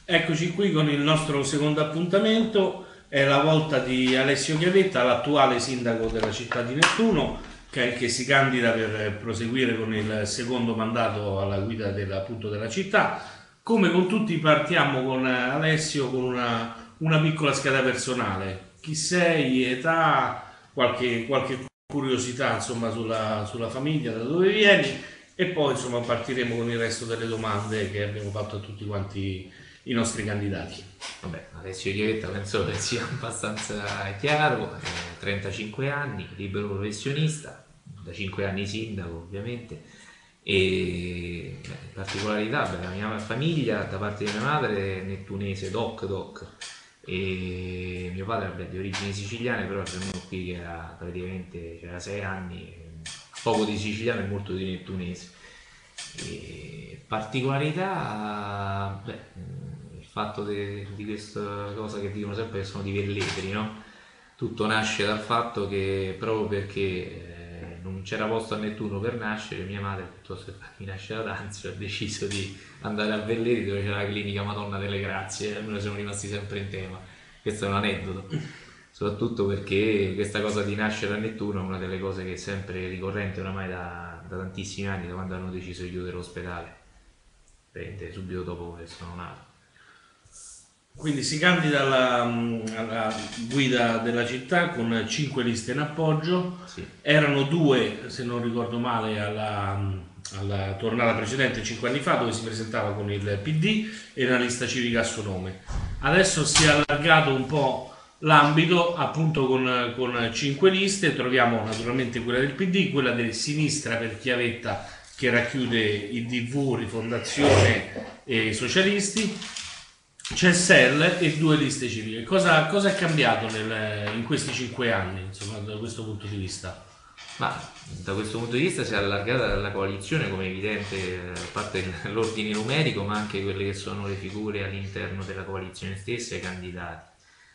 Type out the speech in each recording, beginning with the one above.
Eccoci qui con il nostro secondo appuntamento, è la volta di Alessio Chiavetta, l'attuale sindaco della città di Nettuno, che si candida per proseguire con il secondo mandato alla guida appunto della città. Come con tutti partiamo con Alessio con una piccola scheda personale. Chi sei, età, qualche curiosità insomma sulla famiglia, da dove vieni e poi insomma partiremo con il resto delle domande che abbiamo fatto a tutti quanti i nostri candidati. Vabbè, Alessio Chiavetta penso che sia abbastanza chiaro, 35 anni, libero professionista, da 5 anni sindaco ovviamente, e particolarità, la mia famiglia da parte di mia madre è nettunese, doc, e mio padre vabbè, di origini siciliane, però è venuto qui che era praticamente, c'era 6 anni, poco di siciliano e molto di nettunese. E particolarità, il fatto di questa cosa che dicono sempre che sono di Velletri, no? Tutto nasce dal fatto che proprio perché non c'era posto a Nettuno per nascere, mia madre piuttosto che farmi nascere ad Anzio ha deciso di andare a Velletri dove c'era la clinica Madonna delle Grazie, e noi siamo rimasti sempre in tema. Questo è un aneddoto, soprattutto perché questa cosa di nascere a Nettuno è una delle cose che è sempre ricorrente oramai da tantissimi anni, da quando hanno deciso di chiudere l'ospedale, subito dopo che sono nato. Quindi si candida alla guida della città con 5 liste in appoggio, Sì. erano 2 se non ricordo male alla tornata precedente 5 anni fa dove si presentava con il PD e una lista civica a suo nome. Adesso si è allargato un po' l'ambito appunto con 5 liste, troviamo naturalmente quella del PD, quella di sinistra per Chiavetta che racchiude il DV, Rifondazione e i socialisti, c'è SEL e 2 liste civiche. Cosa è cambiato in questi 5 anni, insomma, da questo punto di vista? Ma da questo punto di vista si è allargata la coalizione, come è evidente, a parte l'ordine numerico, ma anche quelle che sono le figure all'interno della coalizione stessa e i candidati.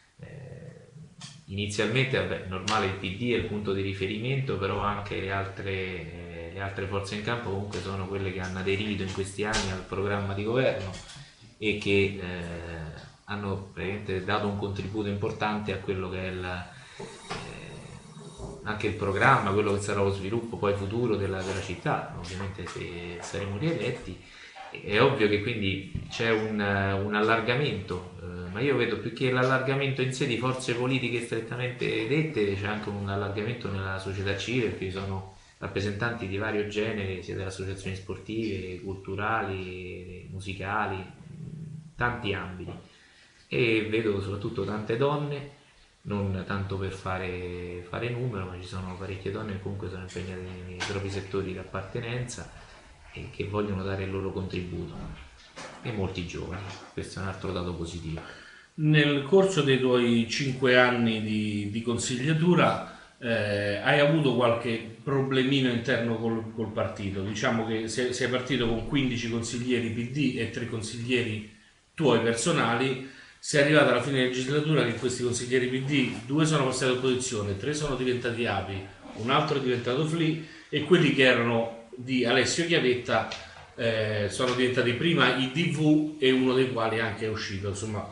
Inizialmente, vabbè, normale il PD è il punto di riferimento, però anche le altre forze in campo comunque sono quelle che hanno aderito in questi anni al programma di governo e che hanno praticamente dato un contributo importante a quello che è anche il programma, quello che sarà lo sviluppo poi futuro della città. Ovviamente se saremo rieletti è ovvio che quindi c'è un allargamento, ma io vedo più che l'allargamento in sé di forze politiche strettamente dette, c'è anche un allargamento nella società civile, perché ci sono rappresentanti di vario genere, sia delle associazioni sportive, culturali, musicali, tanti ambiti, e vedo soprattutto tante donne, non tanto per fare numero, ma ci sono parecchie donne che comunque sono impegnate nei propri settori di appartenenza e che vogliono dare il loro contributo, e molti giovani, questo è un altro dato positivo. Nel corso dei tuoi 5 anni di consigliatura hai avuto qualche problemino interno col partito? Diciamo che sei partito con 15 consiglieri PD e 3 consiglieri tuoi personali, sei arrivato alla fine della legislatura che questi consiglieri PD, 2 sono passati all'opposizione, 3 sono diventati API, un altro è diventato FLI e quelli che erano di Alessio Chiavetta sono diventati prima i DV e uno dei quali anche è uscito. Insomma,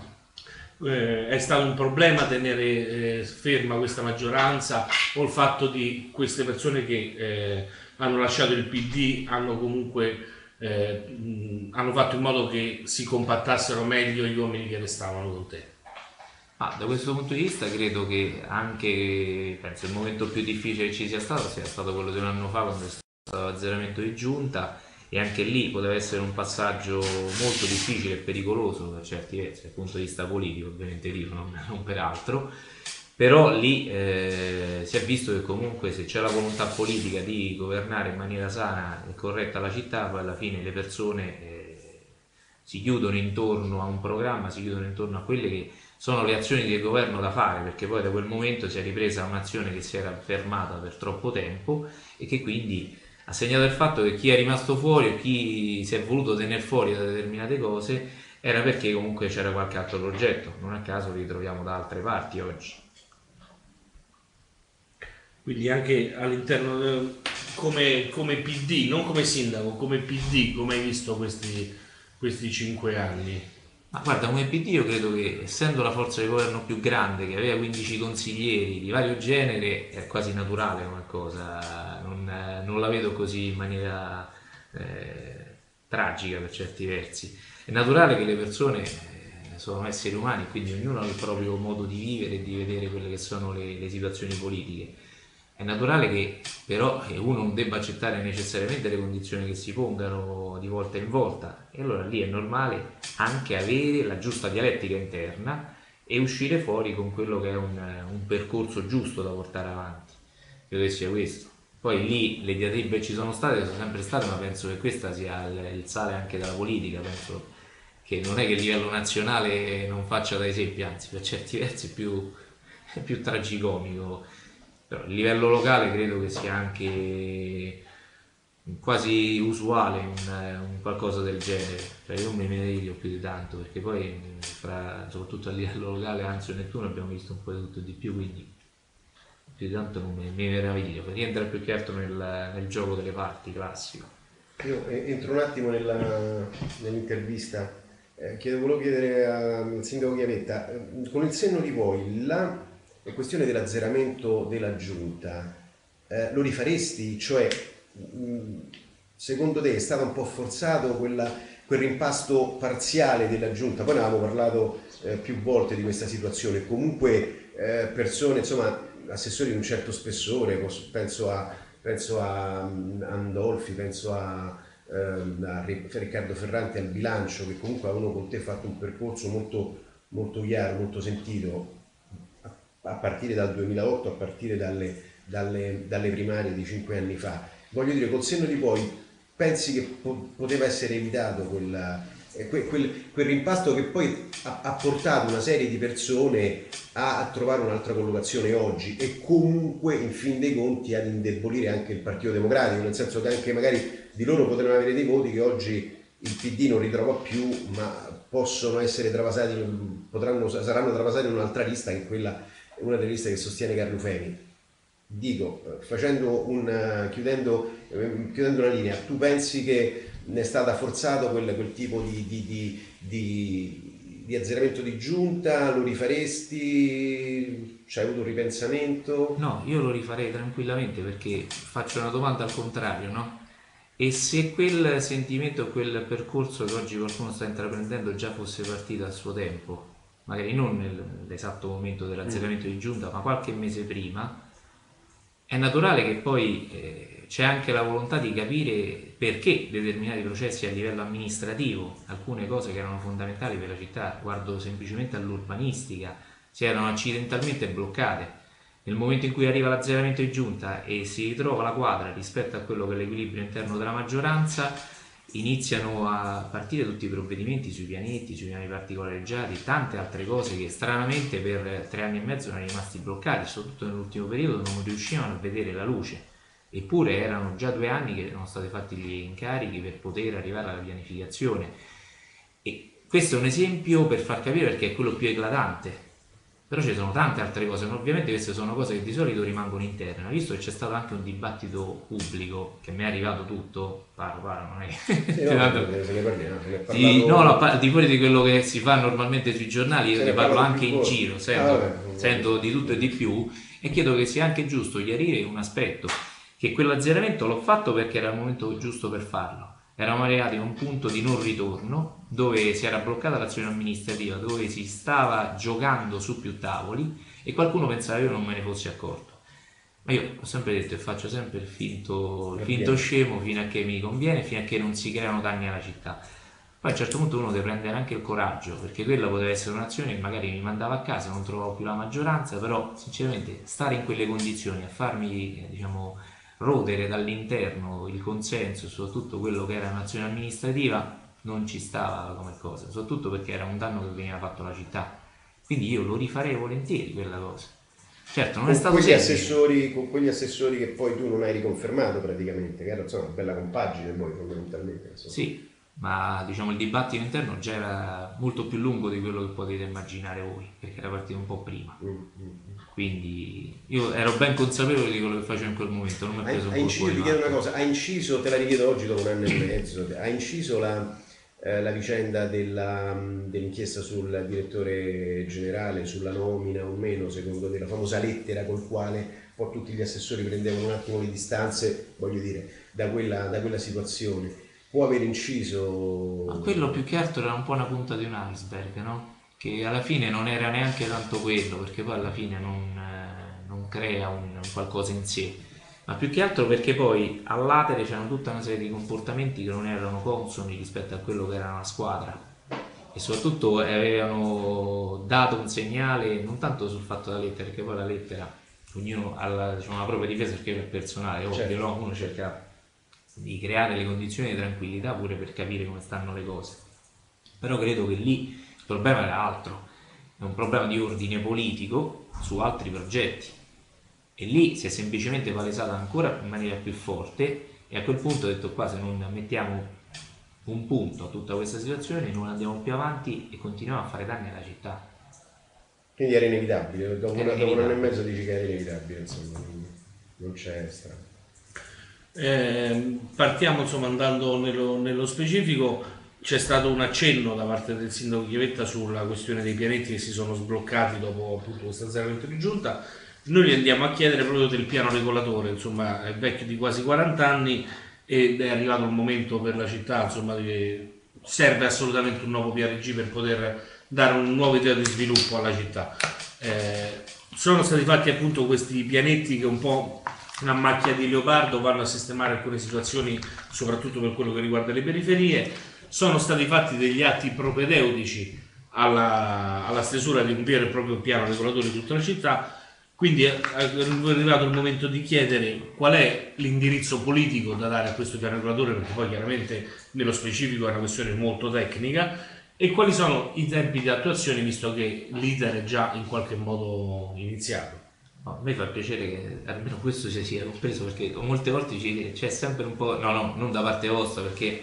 è stato un problema tenere ferma questa maggioranza o il fatto di queste persone che hanno lasciato il PD hanno comunque hanno fatto in modo che si compattassero meglio gli uomini che restavano con te? Da questo punto di vista credo che anche penso, il momento più difficile che ci sia stato quello di un anno fa, quando è stato l'azzeramento di giunta, e anche lì poteva essere un passaggio molto difficile e pericoloso per certi versi dal punto di vista politico, ovviamente dico, non per altro, però lì si è visto che comunque se c'è la volontà politica di governare in maniera sana e corretta la città, poi alla fine le persone si chiudono intorno a un programma, si chiudono intorno a quelle che sono le azioni del governo da fare, perché poi da quel momento si è ripresa un'azione che si era fermata per troppo tempo e che quindi ha segnato il fatto che chi è rimasto fuori o chi si è voluto tenere fuori da determinate cose era perché comunque c'era qualche altro progetto. Non a caso li troviamo da altre parti oggi. Quindi anche all'interno come PD, non come sindaco, come PD, come hai visto questi 5 anni? Ma guarda, come PD io credo che essendo la forza di governo più grande, che aveva 15 consiglieri di vario genere, è quasi naturale come cosa, non la vedo così in maniera tragica per certi versi. È naturale che le persone sono esseri umani, quindi ognuno ha il proprio modo di vivere e di vedere quelle che sono le situazioni politiche. È naturale che però uno non debba accettare necessariamente le condizioni che si pongano di volta in volta, e allora lì è normale anche avere la giusta dialettica interna e uscire fuori con quello che è un percorso giusto da portare avanti. Credo che sia questo. Poi lì le diatribe ci sono sempre state, ma penso che questa sia il sale anche della politica. Penso che non è che a livello nazionale non faccia da esempio, anzi per certi versi è più tragicomico. Però a livello locale credo che sia anche quasi usuale un qualcosa del genere. Cioè io non mi meraviglio più di tanto, perché poi soprattutto a livello locale Anzio e Nettuno abbiamo visto un po' di tutto e di più, quindi più di tanto non mi meraviglio, rientra più che altro nel gioco delle parti classico. Io entro un attimo nell'intervista. Volevo chiedere al sindaco Chiavetta, con il senno di poi, la questione dell'azzeramento della giunta, lo rifaresti? Cioè, secondo te è stato un po' forzato quel rimpasto parziale della giunta? Poi ne avevamo parlato più volte di questa situazione. Comunque persone, insomma, assessori di un certo spessore, penso a Andolfi, penso a Riccardo Ferranti al bilancio, che comunque avevano con te fatto un percorso molto, molto chiaro, molto sentito, a partire dal 2008, a partire dalle primarie di 5 anni fa. Voglio dire, col senno di poi, pensi che poteva essere evitato quel rimpasto che poi ha portato una serie di persone a trovare un'altra collocazione oggi, e comunque in fin dei conti ad indebolire anche il Partito Democratico, nel senso che anche magari di loro potranno avere dei voti che oggi il PD non ritrova più, ma possono essere travasati, saranno travasati in un'altra lista, che è una delle liste che sostiene Carlo Femi. Dico, chiudendo una linea, tu pensi che ne è stata forzato quel tipo di azzeramento di giunta? Lo rifaresti? C'hai avuto un ripensamento? No, io lo rifarei tranquillamente, perché faccio una domanda al contrario, no? E se quel sentimento, quel percorso che oggi qualcuno sta intraprendendo già fosse partito al suo tempo, magari non nell'esatto momento dell'azzeramento di giunta, ma qualche mese prima, è naturale che poi c'è anche la volontà di capire perché determinati processi a livello amministrativo, alcune cose che erano fondamentali per la città, guardo semplicemente all'urbanistica, si erano accidentalmente bloccate. Nel momento in cui arriva l'azzeramento di giunta e si ritrova la quadra rispetto a quello che è l'equilibrio interno della maggioranza, iniziano a partire tutti i provvedimenti sui pianetti, sui piani particolareggiati, tante altre cose che stranamente per 3 anni e mezzo erano rimasti bloccati, soprattutto nell'ultimo periodo non riuscivano a vedere la luce. Eppure erano già 2 anni che erano stati fatti gli incarichi per poter arrivare alla pianificazione. E questo è un esempio per far capire, perché è quello più eclatante. Però ci sono tante altre cose, ovviamente queste sono cose che di solito rimangono interne, visto che c'è stato anche un dibattito pubblico, che mi è arrivato tutto, non è al di fuori di quello che si fa normalmente sui giornali, io ne parlo anche in giro, sento di tutto e di più, e credo che sia anche giusto chiarire un aspetto, che quell'azzeramento l'ho fatto perché era il momento giusto per farlo. Eravamo arrivati a un punto di non ritorno, dove si era bloccata l'azione amministrativa, dove si stava giocando su più tavoli, e qualcuno pensava che io non me ne fossi accorto. Ma io ho sempre detto e faccio sempre il finto scemo fino a che mi conviene, fino a che non si creano danni alla città. Poi a un certo punto uno deve prendere anche il coraggio, perché quella poteva essere un'azione che magari mi mandava a casa, non trovavo più la maggioranza, però sinceramente stare in quelle condizioni, a farmi rodere dall'interno il consenso, soprattutto quello che era un'azione amministrativa, non ci stava come cosa, soprattutto perché era un danno che veniva fatto alla città. Quindi io lo rifarei volentieri quella cosa. Certo, non è stato semplice. Con quegli assessori che poi tu non hai riconfermato praticamente, che era insomma una bella compagine poi fondamentalmente. Sì, ma il dibattito interno già era molto più lungo di quello che potete immaginare voi, perché era partito un po' prima. Quindi io ero ben consapevole di quello che facevo in quel momento, ti chiedo una cosa, ha inciso, te la richiedo oggi dopo 1 anno e mezzo, ha inciso la vicenda dell'inchiesta sul direttore generale, sulla nomina o meno, secondo te, la famosa lettera col quale un po' tutti gli assessori prendevano un attimo le distanze, voglio dire, da quella situazione, può aver inciso? Ma quello più che altro era un po' una punta di un iceberg, no? Che alla fine non era neanche tanto quello, perché poi alla fine non crea un qualcosa in sé, ma più che altro perché poi all'atere c'erano tutta una serie di comportamenti che non erano consoni rispetto a quello che era una squadra, e soprattutto avevano dato un segnale non tanto sul fatto della lettera, perché poi la lettera ognuno ha la propria difesa, perché è personale, ovvio, Certo. no? Uno cerca di creare le condizioni di tranquillità pure per capire come stanno le cose, però credo che lì il problema era altro, è un problema di ordine politico su altri progetti, e lì si è semplicemente palesata ancora in maniera più forte, e a quel punto ho detto: qua se non mettiamo un punto a tutta questa situazione non andiamo più avanti e continuiamo a fare danni alla città. Quindi era inevitabile, dopo Era un anno e inevitabile. mezzo dici che era inevitabile, insomma, quindi non c'è strada. Partiamo insomma andando nello specifico. C'è stato un accenno da parte del sindaco Chiavetta sulla questione dei pianetti che si sono sbloccati dopo appunto questo azzeramento di giunta. Noi gli andiamo a chiedere proprio del piano regolatore, insomma è vecchio di quasi 40 anni ed è arrivato il momento per la città, insomma, che serve assolutamente un nuovo PRG per poter dare un nuovo idea di sviluppo alla città. Sono stati fatti appunto questi pianetti che un po' a macchia di leopardo vanno a sistemare alcune situazioni, soprattutto per quello che riguarda le periferie. Sono stati fatti degli atti propedeutici alla stesura di un vero e proprio piano regolatore di tutta la città. Quindi è arrivato il momento di chiedere qual è l'indirizzo politico da dare a questo piano regolatore, perché poi chiaramente nello specifico è una questione molto tecnica, e quali sono i tempi di attuazione, visto che l'iter è già in qualche modo iniziato. No, a me fa piacere che almeno questo sia compreso, perché molte volte c'è sempre un po', no, non da parte vostra, perché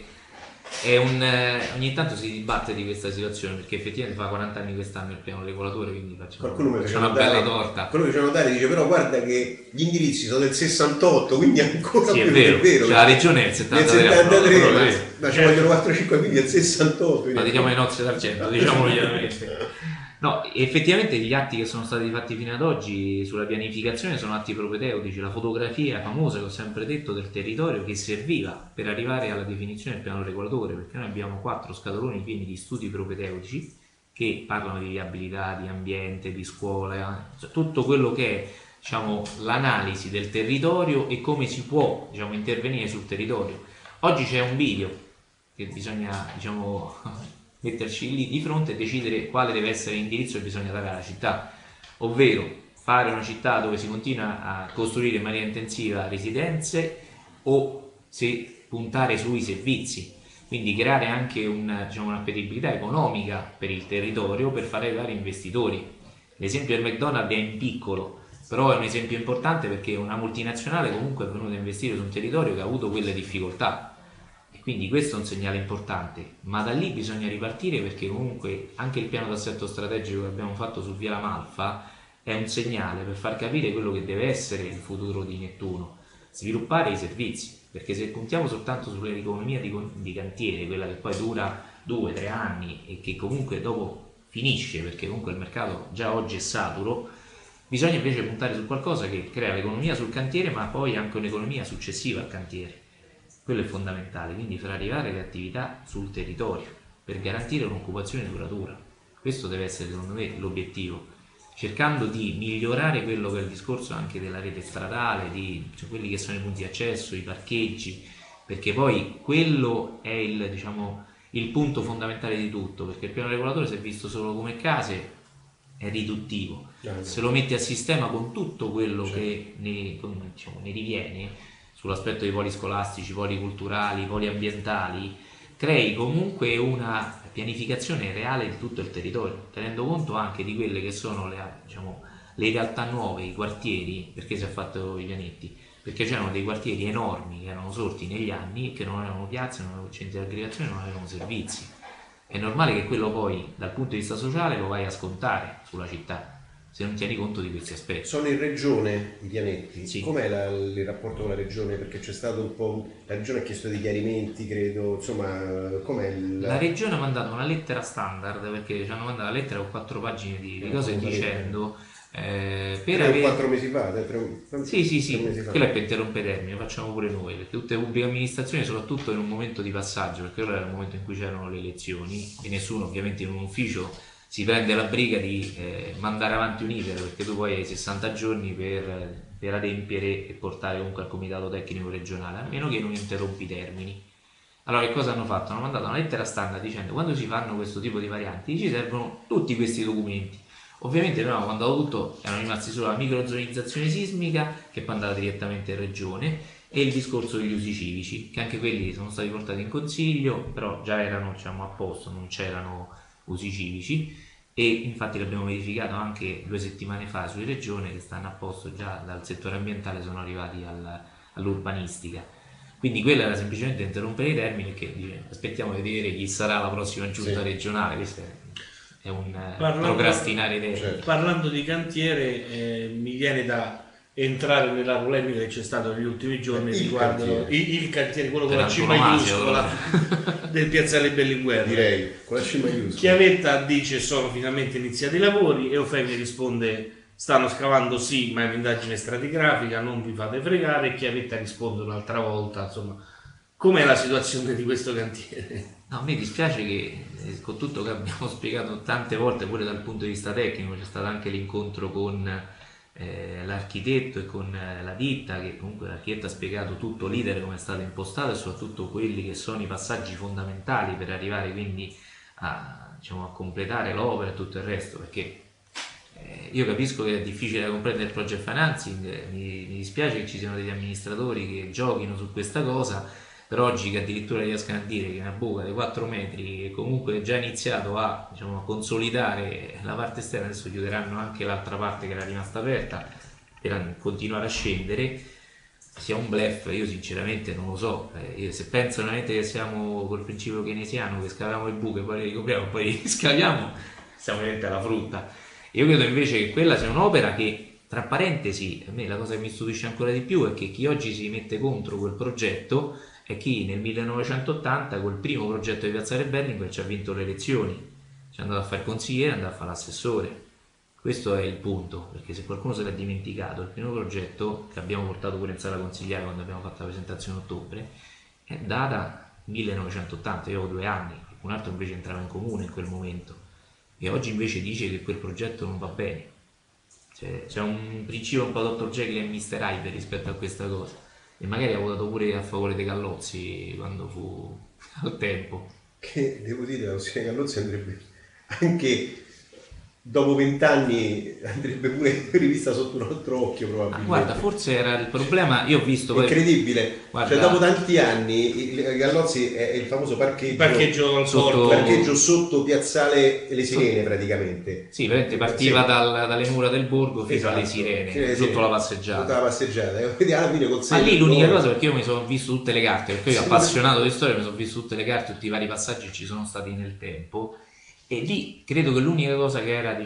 è ogni tanto si dibatte di questa situazione, perché effettivamente fa 40 anni quest'anno il piano regolatore, quindi Qualcuno mi facciamo faceva una bella notare, torta. quello mi faceva notare, dice però guarda che gli indirizzi sono del 68, quindi ancora Sì, più è vero, cioè, la perché regione è il nel 73, 73, però, ma ci vogliono 4-5 quindi del 68. ma diciamo le nozze d'argento, diciamolo chiaramente. No, effettivamente gli atti che sono stati fatti fino ad oggi sulla pianificazione sono atti propedeutici, la fotografia famosa che ho sempre detto del territorio che serviva per arrivare alla definizione del piano regolatore, perché noi abbiamo 4 scatoloni pieni di studi propedeutici che parlano di viabilità, di ambiente, di scuola, cioè tutto quello che è, diciamo, l'analisi del territorio e come si può, diciamo, intervenire sul territorio. Oggi c'è un video che bisogna, diciamo, metterci lì di fronte e decidere quale deve essere l'indirizzo che bisogna dare alla città, ovvero fare una città dove si continua a costruire in maniera intensiva residenze, o se puntare sui servizi, quindi creare anche un'appetibilità economica per il territorio per far arrivare investitori. L'esempio del McDonald's è in piccolo, però è un esempio importante perché una multinazionale comunque è venuta a investire su un territorio che ha avuto quelle difficoltà. Quindi questo è un segnale importante, ma da lì bisogna ripartire, perché comunque anche il piano d'assetto strategico che abbiamo fatto su Via La Malfa è un segnale per far capire quello che deve essere il futuro di Nettuno, sviluppare i servizi, perché se puntiamo soltanto sull'economia di cantiere, quella che poi dura 2-3 anni e che comunque dopo finisce, perché comunque il mercato già oggi è saturo, bisogna invece puntare su qualcosa che crea l'economia sul cantiere, ma poi anche un'economia successiva al cantiere. Quello è fondamentale, quindi far arrivare le attività sul territorio per garantire un'occupazione duratura. Questo deve essere secondo me l'obiettivo, cercando di migliorare quello che è il discorso anche della rete stradale, cioè quelli che sono i punti di accesso, i parcheggi, perché poi quello è il punto fondamentale di tutto, perché il piano regolatore, se visto solo come case, è riduttivo. Se lo metti a sistema con tutto quello che ne riviene, sull'aspetto dei poli scolastici, poli culturali, poli ambientali, crei comunque una pianificazione reale di tutto il territorio, tenendo conto anche di quelle che sono le realtà nuove, i quartieri. Perché si è fatto i pianetti? Perché c'erano dei quartieri enormi che erano sorti negli anni, che non avevano piazze, non avevano centri di aggregazione, non avevano servizi. È normale che quello poi dal punto di vista sociale lo vai a scontare sulla città. se non tieni conto di questi aspetti. Sono in regione i pianetti, Sì. com'è il rapporto con la regione? Perché c'è stato un po', la regione ha chiesto dei chiarimenti, credo, insomma, com'è La regione ha mandato una lettera standard, perché ci hanno mandato la lettera con 4 pagine di cose dicendo per 3 o 4 mesi fa? Sì, 3 mesi fa. quello è per interrompere termini, facciamo pure noi, perché tutte le pubbliche amministrazioni, soprattutto in un momento di passaggio, perché quello era il momento in cui c'erano le elezioni e nessuno ovviamente in un ufficio si prende la briga di mandare avanti un iter, perché tu poi hai 60 giorni per adempiere e portare comunque al comitato tecnico regionale, a meno che non interrompi i termini. Allora che cosa hanno fatto? Hanno mandato una lettera standard dicendo quando si fanno questo tipo di varianti ci servono tutti questi documenti. Ovviamente noi abbiamo mandato tutto, erano rimasti solo la microzonizzazione sismica che poi è andata direttamente in regione e il discorso degli usi civici, che anche quelli sono stati portati in consiglio, però già erano a posto, non c'erano usi civici e infatti l'abbiamo verificato anche 2 settimane fa su regione che stanno a posto, già dal settore ambientale sono arrivati all'urbanistica. Quindi quella era semplicemente interrompere i termini e che aspettiamo di vedere chi sarà la prossima giunta regionale. Questo è un procrastinare i termini. Certo. Parlando di cantiere, mi viene da entrare nella polemica che c'è stata negli ultimi giorni riguardo il cantiere, quello con la C maiuscola del piazzale Berlinguer. Direi, con la C maiuscola. Chiavetta dice sono finalmente iniziati i lavori, Eufemia risponde stanno scavando sì, ma è un'indagine stratigrafica, non vi fate fregare, e Chiavetta risponde un'altra volta, insomma, com'è la situazione di questo cantiere? No, a me dispiace che con tutto che abbiamo spiegato tante volte pure dal punto di vista tecnico, c'è stato anche l'incontro con l'architetto e con la ditta, che comunque l'architetto ha spiegato tutto l'iter come è stato impostato e soprattutto quelli che sono i passaggi fondamentali per arrivare quindi a completare l'opera e tutto il resto, perché io capisco che è difficile da comprendere il project financing, mi dispiace che ci siano degli amministratori che giochino su questa cosa, però oggi che addirittura riescano a dire che una buca di 4 metri che comunque è già iniziato a consolidare la parte esterna, adesso chiuderanno anche l'altra parte che era rimasta aperta per continuare a scendere, sia un bluff, io sinceramente non lo so. Se pensano veramente che siamo col principio keynesiano, che scaviamo il buco e poi le ricopriamo, poi scaviamo, siamo veramente alla frutta. Io credo invece che quella sia un'opera che, tra parentesi, a me la cosa che mi stupisce ancora di più è che chi oggi si mette contro quel progetto è chi nel 1980 col primo progetto di piazzale Berlinguer ci ha vinto le elezioni, ci è andato a fare il consigliere, è andato a fare l'assessore. Questo è il punto, perché se qualcuno se l'ha dimenticato, il primo progetto che abbiamo portato pure in sala consigliare quando abbiamo fatto la presentazione a ottobre è data 1980, io avevo 2 anni, un altro invece entrava in comune in quel momento e oggi invece dice che quel progetto non va bene. C'è un principio un po' Dr. Jekyll e Mr. Hyde rispetto a questa cosa, e magari ha votato pure a favore dei Gallozzi quando fu al tempo. Che devo dire, la questione Gallozzi andrebbe anche dopo 20 anni andrebbe pure rivista sotto un altro occhio probabilmente. Guarda, forse era il problema, io ho visto incredibile, guarda, cioè dopo tanti anni Gallozzi è il famoso parcheggio sotto piazzale Le Sirene praticamente. Sì, veramente partiva dalle mura del borgo fino alle Sirene, sotto la passeggiata. Sotto la passeggiata. Quindi alla fine ma lì l'unica cosa, perché io mi sono visto tutte le carte, perché io appassionato di storia mi sono visto tutte le carte, tutti i vari passaggi ci sono stati nel tempo. E lì credo che l'unica cosa che era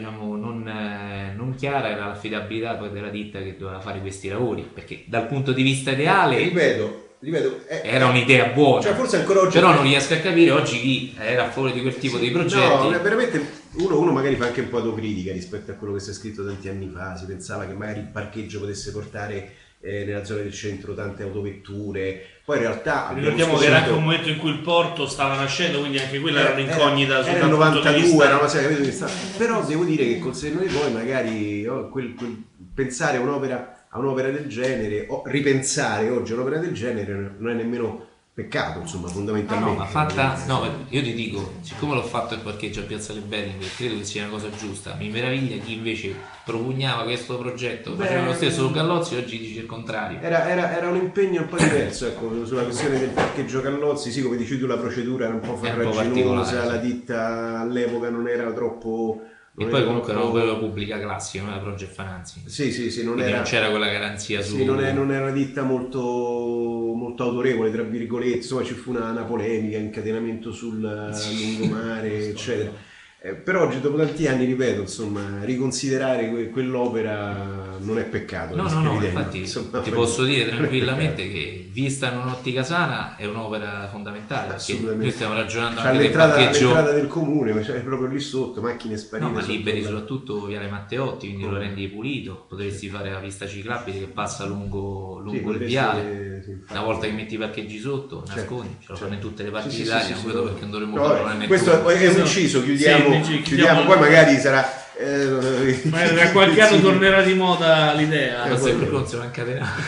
non chiara era l'affidabilità poi della ditta che doveva fare questi lavori, perché dal punto di vista ideale ripeto era un'idea buona, cioè forse ancora oggi, però non riesco a capire oggi chi era a favore di quel tipo di progetti. No, veramente uno magari fa anche un po' autocritica rispetto a quello che si è scritto tanti anni fa, si pensava che magari il parcheggio potesse portare nella zona del centro tante autovetture, poi in realtà ricordiamo che era anche un momento in cui il porto stava nascendo, quindi anche quella era un'incognita era il 92, era una serie, capito che però devo dire che col senno di poi magari pensare a un'opera del genere o ripensare oggi a un'opera del genere non è nemmeno peccato, insomma, fondamentalmente. Ma io ti dico, siccome l'ho fatto il parcheggio a Piazzale Berlinguer, credo che sia una cosa giusta. Mi meraviglia chi invece propugnava questo progetto, faceva lo stesso su Gallozzi, oggi dice il contrario. Era un impegno un po' diverso, ecco, sulla questione del parcheggio Gallozzi, sì, come dici tu la procedura era un po' farraginosa, la ditta all'epoca non era troppo... E poi comunque era quella pubblica classica, non era project financing. Sì, non c'era quella garanzia su... Sì, non era una ditta molto autorevole, tra virgolette, insomma ci fu una polemica, incatenamento sul lungomare, eccetera. Per oggi, dopo tanti anni, ripeto, insomma, riconsiderare quell'opera non è peccato. No, infatti insomma, ti posso dire tranquillamente che vista in un'ottica sana è un'opera fondamentale, perché noi stiamo ragionando anche del parcheggio. L'entrata del comune, cioè proprio lì sotto, macchine sparite. No, ma liberi soprattutto Viale Matteotti, quindi lo rendi pulito, potresti fare la pista ciclabile che passa lungo il viale, una volta che metti i parcheggi sotto, nascondi, ce lo fanno in tutte le parti d'Italia, non vedo perché non dovremmo farlo. Questo è un inciso, chiudiamo, poi magari sarà... tra qualche anno tornerà di moda l'idea. Non si va incatenare.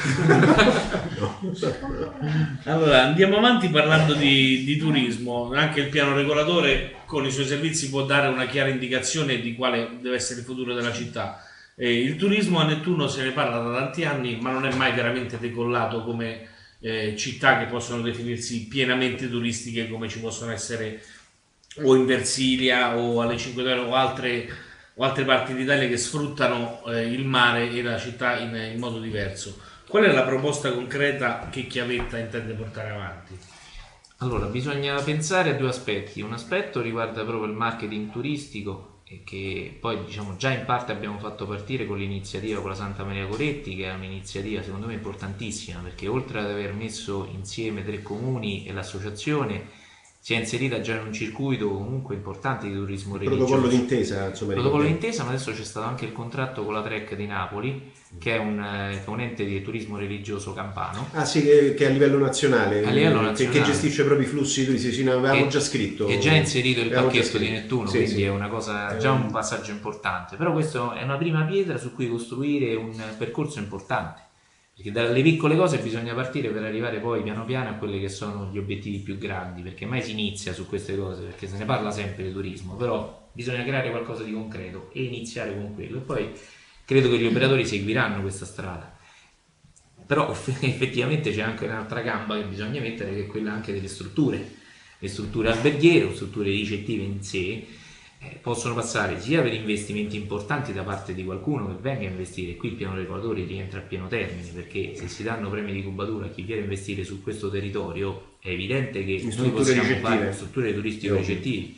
Allora andiamo avanti parlando di turismo. Anche il piano regolatore con i suoi servizi può dare una chiara indicazione di quale deve essere il futuro della città. Il turismo a Nettuno se ne parla da tanti anni, ma non è mai veramente decollato come città che possono definirsi pienamente turistiche, come ci possono essere o in Versilia o alle Cinque Terre o altre parti d'Italia che sfruttano il mare e la città in modo diverso. Qual è la proposta concreta che Chiavetta intende portare avanti? Allora, bisogna pensare a due aspetti. Un aspetto riguarda proprio il marketing turistico, che poi diciamo già in parte abbiamo fatto partire con l'iniziativa con la Santa Maria Coretti, che è un'iniziativa secondo me importantissima, perché oltre ad aver messo insieme 3 comuni e l'associazione, si è inserita già in un circuito comunque importante di turismo religioso. Protocollo d'intesa, insomma. Protocollo d'intesa, ma adesso c'è stato anche il contratto con la Trek di Napoli, che è un ente di turismo religioso campano. Ah sì, che è a livello nazionale. Che gestisce proprio i flussi turistici, ne avevamo già scritto. Che è già inserito il pacchetto di Nettuno, quindi è una cosa, già un passaggio importante. Però questo è una prima pietra su cui costruire un percorso importante. Perché dalle piccole cose bisogna partire per arrivare poi piano piano a quelli che sono gli obiettivi più grandi, perché mai si inizia su queste cose, perché se ne parla sempre di turismo, però bisogna creare qualcosa di concreto e iniziare con quello, e poi credo che gli operatori seguiranno questa strada. Però effettivamente c'è anche un'altra gamba che bisogna mettere, che è quella anche delle strutture, le strutture alberghiere, strutture ricettive in sé, possono passare sia per investimenti importanti da parte di qualcuno che venga a investire. Qui il piano regolatore rientra a pieno termine, perché se si danno premi di cubatura a chi viene a investire su questo territorio è evidente che noi possiamo fare strutture turistiche ricettive,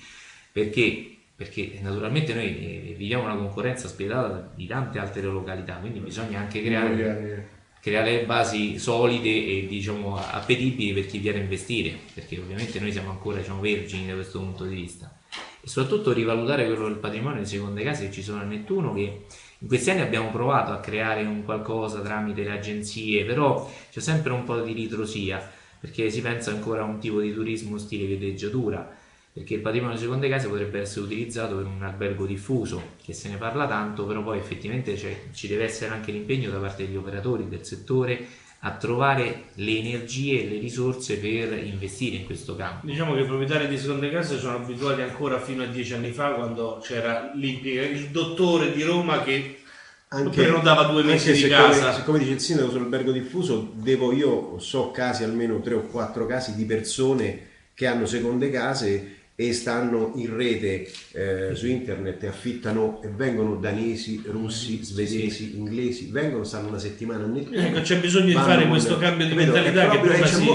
perché naturalmente noi viviamo una concorrenza spietata di tante altre località, quindi bisogna anche creare basi solide e diciamo appetibili per chi viene a investire, perché ovviamente noi siamo ancora vergini da questo punto di vista. E soprattutto rivalutare quello del patrimonio di seconde case che ci sono a Nettuno, che in questi anni abbiamo provato a creare un qualcosa tramite le agenzie, però c'è sempre un po' di ritrosia, perché si pensa ancora a un tipo di turismo stile villeggiatura, perché il patrimonio di seconde case potrebbe essere utilizzato per un albergo diffuso, che se ne parla tanto, però poi effettivamente ci deve essere anche l'impegno da parte degli operatori del settore a trovare le energie e le risorse per investire in questo campo. Diciamo che i proprietari di seconde case sono abituati ancora fino a 10 anni fa, quando c'era il dottore di Roma che prenotava 2 mesi di casa. Siccome dice il sindaco sull'albergo diffuso, io so casi, almeno 3 o 4 casi di persone che hanno seconde case e stanno in rete su internet e affittano, e vengono danesi, russi, svedesi, inglesi, stanno una settimana a Nettuno. C'è bisogno di fare questo cambio di mentalità, che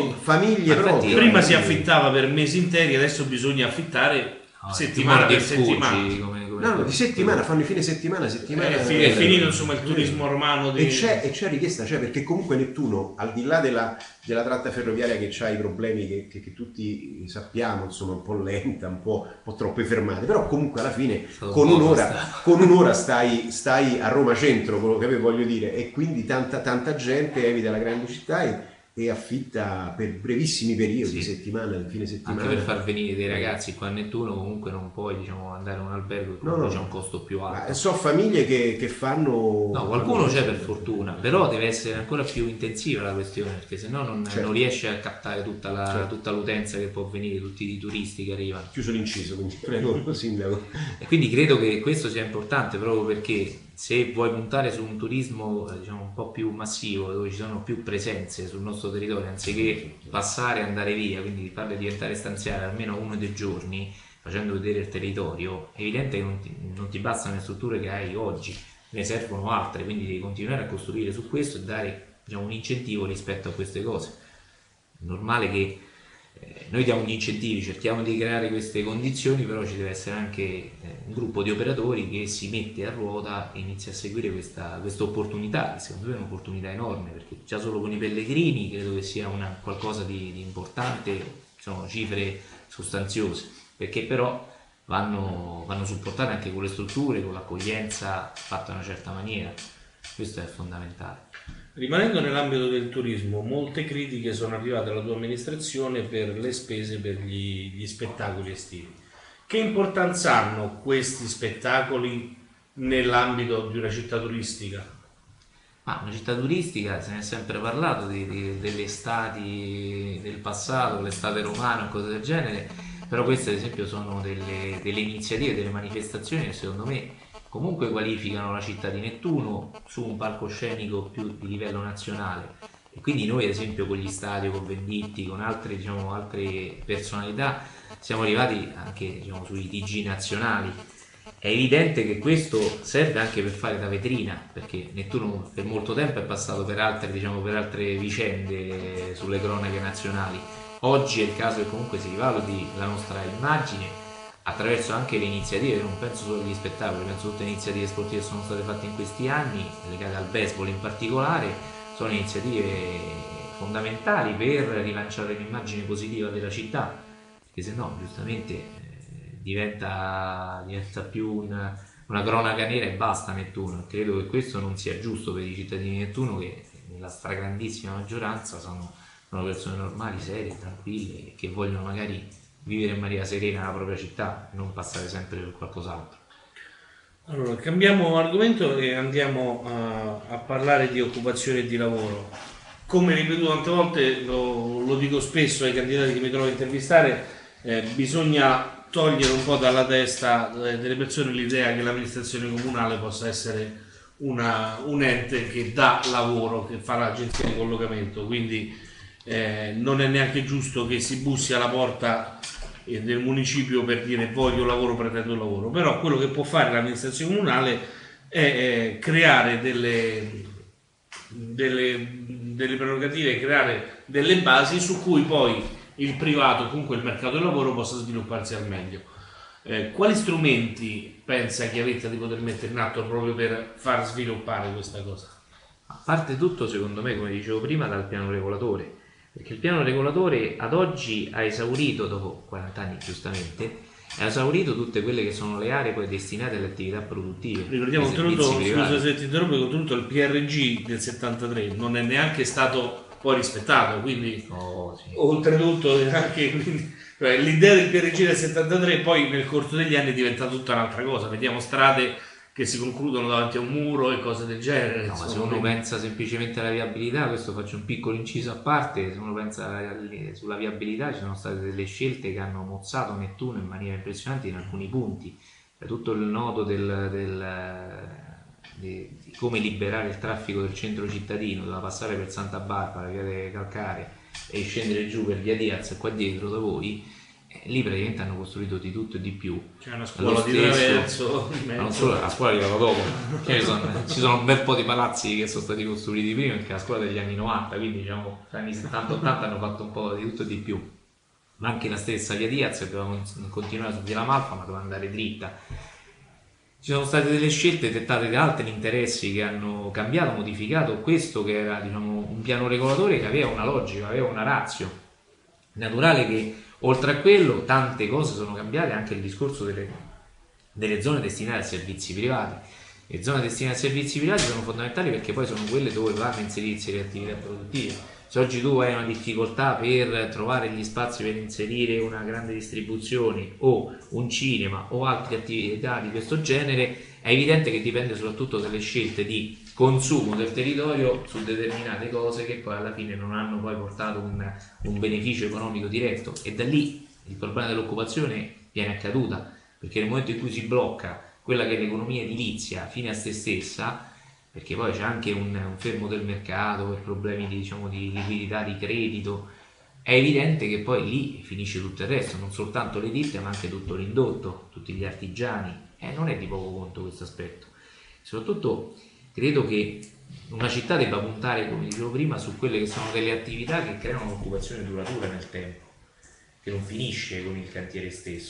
prima si affittava per mesi interi, adesso bisogna affittare settimana per settimana. No, di settimana, fanno i fine settimana. È finito insomma il turismo romano. E c'è richiesta, perché comunque Nettuno, al di là della tratta ferroviaria che ha i problemi che tutti sappiamo, insomma un po' lenta, un po' troppe fermate, però comunque alla fine con un'ora stai a Roma centro, quello che voglio dire, e quindi tanta gente evita la grande città e affitta per brevissimi periodi, settimana, fine settimana. Anche per far venire dei ragazzi qua a Nettuno comunque non puoi andare a un albergo che c'è un costo più alto. So famiglie che fanno... No, qualcuno c'è per fortuna, però deve essere ancora più intensiva la questione, perché sennò non riesce a captare tutta l'utenza che può venire, tutti i turisti che arrivano. Chiuso l'inciso, quindi prego, sindaco. E quindi credo che questo sia importante, proprio perché se vuoi puntare su un turismo un po' più massivo, dove ci sono più presenze sul nostro territorio, anziché passare e andare via, quindi farle diventare stanziare almeno 1 o 2 giorni facendo vedere il territorio, è evidente che non ti bastano le strutture che hai oggi, ne servono altre, quindi devi continuare a costruire su questo e dare un incentivo rispetto a queste cose. È normale che noi diamo gli incentivi, cerchiamo di creare queste condizioni, però ci deve essere anche un gruppo di operatori che si mette a ruota e inizia a seguire questa opportunità, che secondo me è un'opportunità enorme, perché già solo con i pellegrini credo che sia qualcosa di importante, sono cifre sostanziose, perché però vanno supportate anche con le strutture, con l'accoglienza fatta in una certa maniera, questo è fondamentale. Rimanendo nell'ambito del turismo, molte critiche sono arrivate alla tua amministrazione per le spese per gli spettacoli estivi. Che importanza hanno questi spettacoli nell'ambito di una città turistica? Ma una città turistica, se ne è sempre parlato delle estati del passato, l'estate romana o cose del genere, però queste ad esempio sono delle iniziative, delle manifestazioni che secondo me comunque qualificano la città di Nettuno su un palcoscenico più di livello nazionale, e quindi noi ad esempio con gli stadi, con Venditti, con altre, altre personalità siamo arrivati anche sui TG nazionali. È evidente che questo serve anche per fare da vetrina, perché Nettuno per molto tempo è passato per altre vicende sulle cronache nazionali. Oggi è il caso che comunque si rivaluti la nostra immagine attraverso anche le iniziative, non penso solo agli spettacoli, penso a tutte le iniziative sportive che sono state fatte in questi anni, legate al baseball in particolare, sono iniziative fondamentali per rilanciare l'immagine positiva della città, perché se no giustamente diventa più una cronaca nera e basta Nettuno. Credo che questo non sia giusto per i cittadini di Nettuno, che nella stragrandissima maggioranza sono persone normali, serie, tranquille, che vogliono magari vivere in maniera serena la propria città e non passare sempre per qualcos'altro. Allora, cambiamo argomento e andiamo a parlare di occupazione e di lavoro. Come ripetuto tante volte, lo dico spesso ai candidati che mi trovo a intervistare, bisogna togliere un po' dalla testa delle persone l'idea che l'amministrazione comunale possa essere un ente che dà lavoro, che fa l'agenzia di collocamento, quindi non è neanche giusto che si bussi alla porta del municipio per dire voglio lavoro, pretendo lavoro, però quello che può fare l'amministrazione comunale è creare delle prerogative, creare delle basi su cui poi il privato, comunque il mercato del lavoro, possa svilupparsi al meglio. Quali strumenti pensa che avete di poter mettere in atto proprio per far sviluppare questa cosa? A parte tutto, secondo me, come dicevo prima, dal piano regolatore, perché il piano regolatore ad oggi ha esaurito, dopo 40 anni giustamente, ha esaurito tutte quelle che sono le aree poi destinate alle attività produttive. Ricordiamo, scusa se ti interrompo, che oltretutto il PRG del 73 non è neanche stato poi rispettato, quindi sì. Oltretutto anche l'idea del PRG del 73 poi nel corso degli anni è diventata tutta un'altra cosa. Vediamo strade che si concludono davanti a un muro e cose del genere. No, ma se uno pensa semplicemente alla viabilità, questo faccio un piccolo inciso a parte, se uno pensa sulla viabilità ci sono state delle scelte che hanno mozzato Nettuno in maniera impressionante in alcuni punti. Tutto il nodo di come liberare il traffico del centro cittadino, doveva passare per Santa Barbara, via delle Calcare, e scendere giù per via Diaz qua dietro da voi. Lì praticamente hanno costruito di tutto e di più. C'è una scuola di traverso, ma non solo, la scuola arrivava dopo. Ci sono un bel po' di palazzi che sono stati costruiti prima, perché la scuola degli anni 90, quindi tra anni 70-80 hanno fatto un po' di tutto e di più. Ma anche la stessa via Diaz, che doveva continuare su via La Malfa, ma doveva andare dritta. Ci sono state delle scelte dettate da altri interessi che hanno cambiato, modificato questo che era un piano regolatore che aveva una logica, aveva una ratio. Naturale che oltre a quello tante cose sono cambiate, anche il discorso delle zone destinate a servizi privati. Le zone destinate a servizi privati sono fondamentali perché poi sono quelle dove vanno a inserirsi le attività produttive. Se oggi tu hai una difficoltà per trovare gli spazi per inserire una grande distribuzione o un cinema o altre attività di questo genere, è evidente che dipende soprattutto dalle scelte di consumo del territorio su determinate cose che poi alla fine non hanno poi portato un beneficio economico diretto, e da lì il problema dell'occupazione viene a caduta, perché nel momento in cui si blocca quella che è l'economia edilizia fine a se stessa, perché poi c'è anche un fermo del mercato per problemi di liquidità, di credito, è evidente che poi lì finisce tutto il resto, non soltanto le ditte ma anche tutto l'indotto, tutti gli artigiani, non è di poco conto questo aspetto. Soprattutto credo che una città debba puntare, come dicevo prima, su quelle che sono delle attività che creano un'occupazione duratura nel tempo, che non finisce con il cantiere stesso.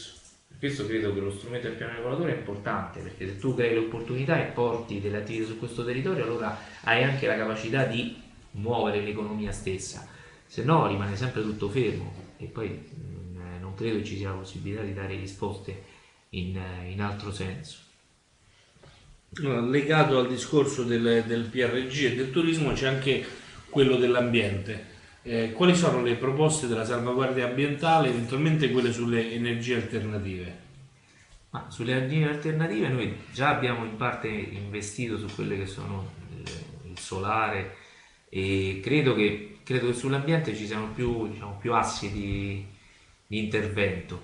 Per questo credo che lo strumento del piano regolatore è importante, perché se tu crei le opportunità e porti delle attività su questo territorio, allora hai anche la capacità di muovere l'economia stessa, se no rimane sempre tutto fermo e poi non credo che ci sia la possibilità di dare risposte in altro senso. Allora, legato al discorso del PRG e del turismo c'è anche quello dell'ambiente. Quali sono le proposte della salvaguardia ambientale, eventualmente quelle sulle energie alternative? Ma sulle energie alternative noi già abbiamo in parte investito su quelle che sono il solare e credo che sull'ambiente ci siano più assi di intervento.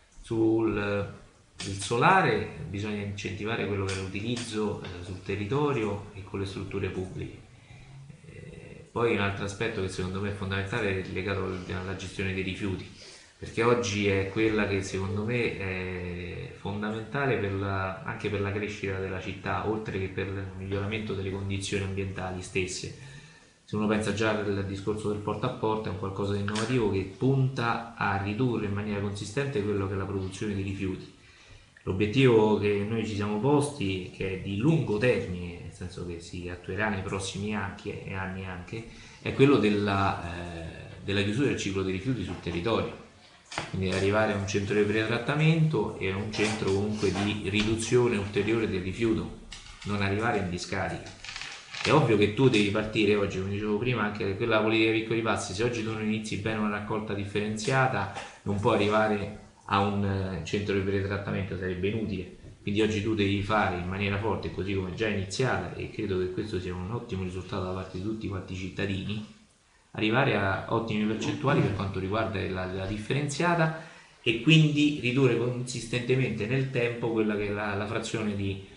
Il solare bisogna incentivare quello che è l'utilizzo sul territorio e con le strutture pubbliche. Poi un altro aspetto che secondo me è fondamentale è legato alla gestione dei rifiuti, perché oggi è quella che secondo me è fondamentale anche per la crescita della città, oltre che per il miglioramento delle condizioni ambientali stesse. Se uno pensa già al discorso del porta a porta, è un qualcosa di innovativo che punta a ridurre in maniera consistente quello che è la produzione di rifiuti. L'obiettivo che noi ci siamo posti, che è di lungo termine, nel senso che si attuerà nei prossimi anni anche, è quello della chiusura del ciclo dei rifiuti sul territorio. Quindi arrivare a un centro di pretrattamento e a un centro comunque di riduzione ulteriore del rifiuto, non arrivare in discarica. È ovvio che tu devi partire oggi, come dicevo prima, anche quella politica dei piccoli passi. Se oggi tu non inizi bene una raccolta differenziata, non puoi arrivare a un centro di pretrattamento, sarebbe inutile. Quindi oggi tu devi fare in maniera forte, così come già iniziata, e credo che questo sia un ottimo risultato da parte di tutti quanti i cittadini, arrivare a ottime percentuali per quanto riguarda la differenziata e quindi ridurre consistentemente nel tempo quella che è la frazione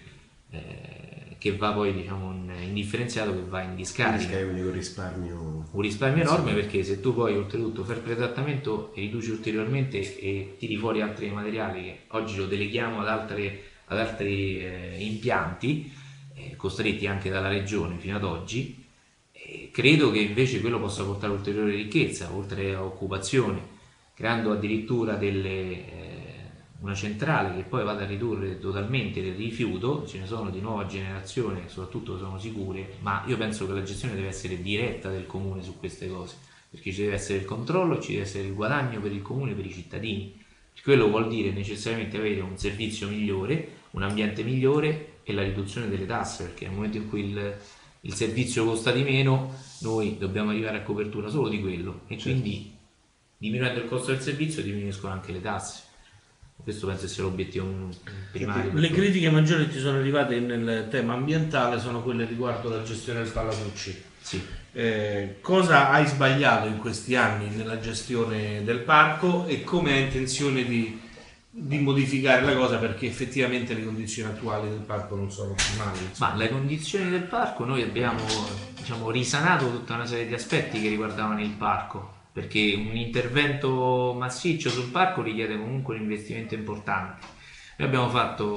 che va poi in differenziato, che va in discarica. Quindi un risparmio enorme, perché se tu poi oltretutto fai il pretrattamento e riduci ulteriormente e tiri fuori altri materiali che oggi lo deleghiamo ad altri impianti costretti anche dalla regione fino ad oggi, credo che invece quello possa portare ulteriore ricchezza oltre a occupazione, creando addirittura una centrale che poi vada a ridurre totalmente il rifiuto. Ce ne sono di nuova generazione, soprattutto sono sicure, ma io penso che la gestione deve essere diretta del comune su queste cose, perché ci deve essere il controllo, ci deve essere il guadagno per il comune e per i cittadini. Quello vuol dire necessariamente avere un servizio migliore, un ambiente migliore e la riduzione delle tasse, perché nel momento in cui il servizio costa di meno, noi dobbiamo arrivare a copertura solo di quello e quindi diminuendo il costo del servizio diminuiscono anche le tasse. Questo penso sia l'obiettivo primario. Le critiche maggiori che ti sono arrivate nel tema ambientale sono quelle riguardo la gestione del Palacucci. Sì. Cosa hai sbagliato in questi anni nella gestione del parco e come hai intenzione di modificare la cosa, perché effettivamente le condizioni attuali del parco non sono ottimali? Ma le condizioni del parco, noi abbiamo risanato tutta una serie di aspetti che riguardavano il parco, perché un intervento massiccio sul parco richiede comunque un investimento importante. Noi abbiamo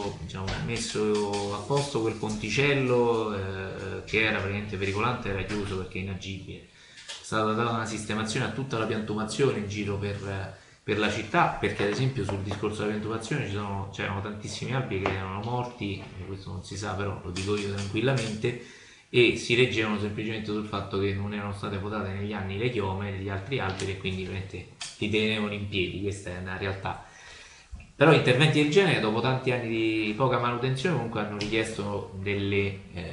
messo a posto quel ponticello che era praticamente pericolante, era chiuso perché inagibile. È stata data una sistemazione a tutta la piantumazione in giro per la città, perché ad esempio sul discorso della piantumazione c'erano tantissimi alberi che erano morti, questo non si sa, però lo dico io tranquillamente, e si reggevano semplicemente sul fatto che non erano state potate negli anni le chiome degli altri alberi e quindi li tenevano in piedi. Questa è una realtà. Però interventi del genere, dopo tanti anni di poca manutenzione, comunque hanno richiesto degli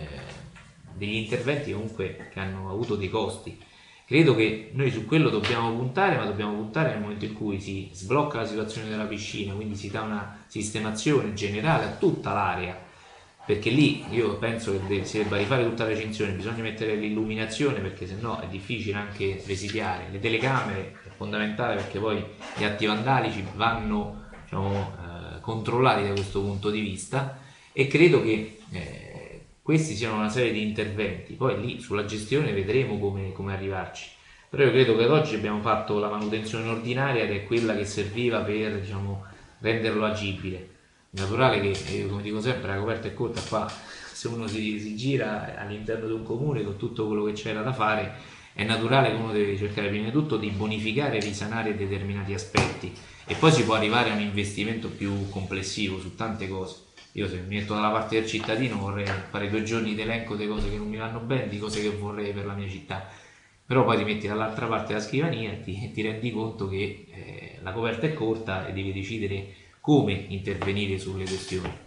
interventi comunque che hanno avuto dei costi. Credo che noi su quello dobbiamo puntare, ma dobbiamo puntare nel momento in cui si sblocca la situazione della piscina, quindi si dà una sistemazione generale a tutta l'area, perché lì io penso che si debba rifare tutta la recinzione, bisogna mettere l'illuminazione, perché sennò è difficile anche presidiare. Le telecamere è fondamentale, perché poi gli atti vandalici vanno controllati da questo punto di vista, e credo che questi siano una serie di interventi. Poi lì sulla gestione vedremo come arrivarci, però io credo che ad oggi abbiamo fatto la manutenzione ordinaria ed è quella che serviva per renderlo agibile. È naturale che, come dico sempre, la coperta è corta. Qua se uno si gira all'interno di un comune con tutto quello che c'era da fare, è naturale che uno deve cercare prima di tutto di bonificare e risanare determinati aspetti, e poi si può arrivare a un investimento più complessivo su tante cose. Io se mi metto dalla parte del cittadino vorrei fare 2 giorni di elenco di cose che non mi vanno bene, di cose che vorrei per la mia città, però poi ti metti dall'altra parte della scrivania e ti rendi conto che la coperta è corta e devi decidere come intervenire sulle questioni.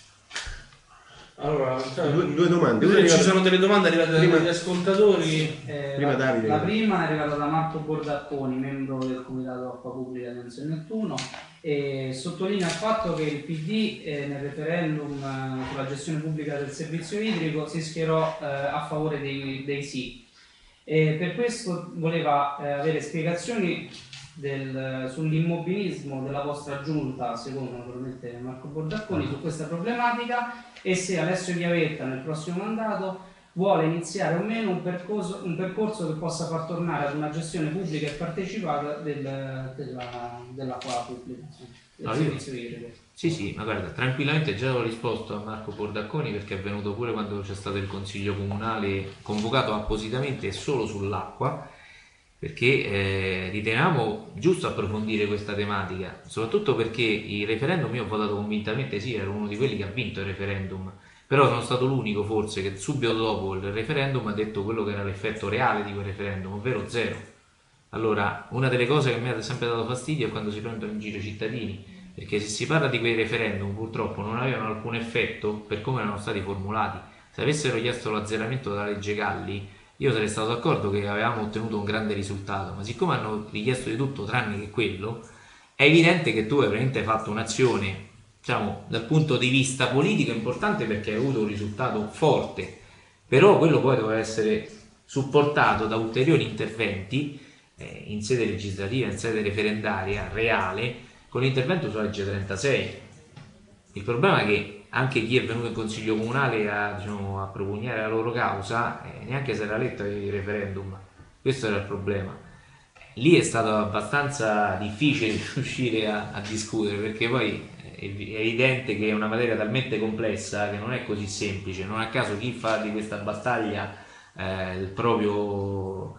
Allora, due domande. Ci sono delle domande arrivate dagli ascoltatori. La prima è arrivata da Marco Bordacconi, membro del Comitato Acqua Pubblica di Anzio Nettuno, e sottolinea il fatto che il PD nel referendum sulla gestione pubblica del servizio idrico si schierò a favore dei sì. Per questo voleva avere spiegazioni sull'immobilismo della vostra giunta, secondo naturalmente Marco Bordacconi, su questa problematica, e se Alessio Chiavetta nel prossimo mandato vuole iniziare o meno un percorso che possa far tornare ad una gestione pubblica e partecipata dell'acqua pubblica, del servizio idrico. Sì, ma guarda, tranquillamente già ho risposto a Marco Bordacconi, perché è venuto pure quando c'è stato il consiglio comunale convocato appositamente solo sull'acqua, perché riteniamo giusto approfondire questa tematica, soprattutto perché il referendum, io ho votato convintamente sì, ero uno di quelli che ha vinto il referendum, però sono stato l'unico forse che subito dopo il referendum ha detto quello che era l'effetto reale di quel referendum, ovvero zero. Allora, una delle cose che mi ha sempre dato fastidio è quando si prendono in giro i cittadini, perché se si parla di quei referendum purtroppo non avevano alcun effetto per come erano stati formulati. Se avessero chiesto l'azzeramento della legge Galli, io sarei stato d'accordo che avevamo ottenuto un grande risultato, ma siccome hanno richiesto di tutto tranne che quello, è evidente che tu hai veramente fatto un'azione, diciamo, dal punto di vista politico importante, perché hai avuto un risultato forte, però quello poi doveva essere supportato da ulteriori interventi in sede legislativa, in sede referendaria, reale, con l'intervento sulla legge 36. Il problema è che anche chi è venuto in consiglio comunale a propugnare la loro causa neanche si era letto il referendum. Questo era il problema. Lì è stato abbastanza difficile riuscire a discutere, perché poi è evidente che è una materia talmente complessa che non è così semplice. Non a caso chi fa di questa battaglia il proprio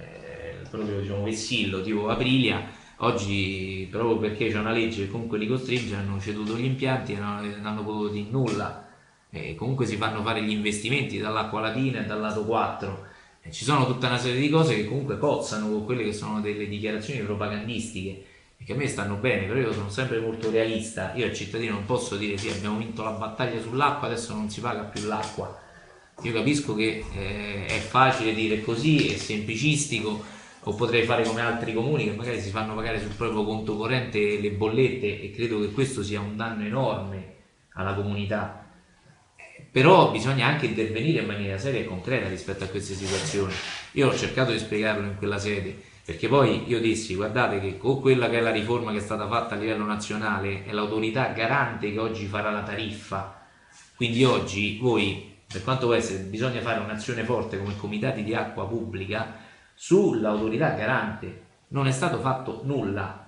vessillo, tipo Aprilia, oggi, proprio perché c'è una legge che comunque li costringe, hanno ceduto gli impianti e non hanno potuto dire nulla. Comunque si fanno fare gli investimenti dall'Acqua Latina e dal lato 4. Ci sono tutta una serie di cose che comunque cozzano con quelle che sono delle dichiarazioni propagandistiche, e che a me stanno bene, però io sono sempre molto realista. Io al cittadino non posso dire sì, abbiamo vinto la battaglia sull'acqua, adesso non si paga più l'acqua. Io capisco che è facile dire così, è semplicistico, o potrei fare come altri comuni che magari si fanno pagare sul proprio conto corrente le bollette, e credo che questo sia un danno enorme alla comunità. Però bisogna anche intervenire in maniera seria e concreta rispetto a queste situazioni. Io ho cercato di spiegarlo in quella sede, perché poi io dissi: guardate che con quella che è la riforma che è stata fatta a livello nazionale è l'autorità garante che oggi farà la tariffa, quindi oggi voi, per quanto può essere, bisogna fare un'azione forte come comitati di acqua pubblica sull'autorità garante. Non è stato fatto nulla,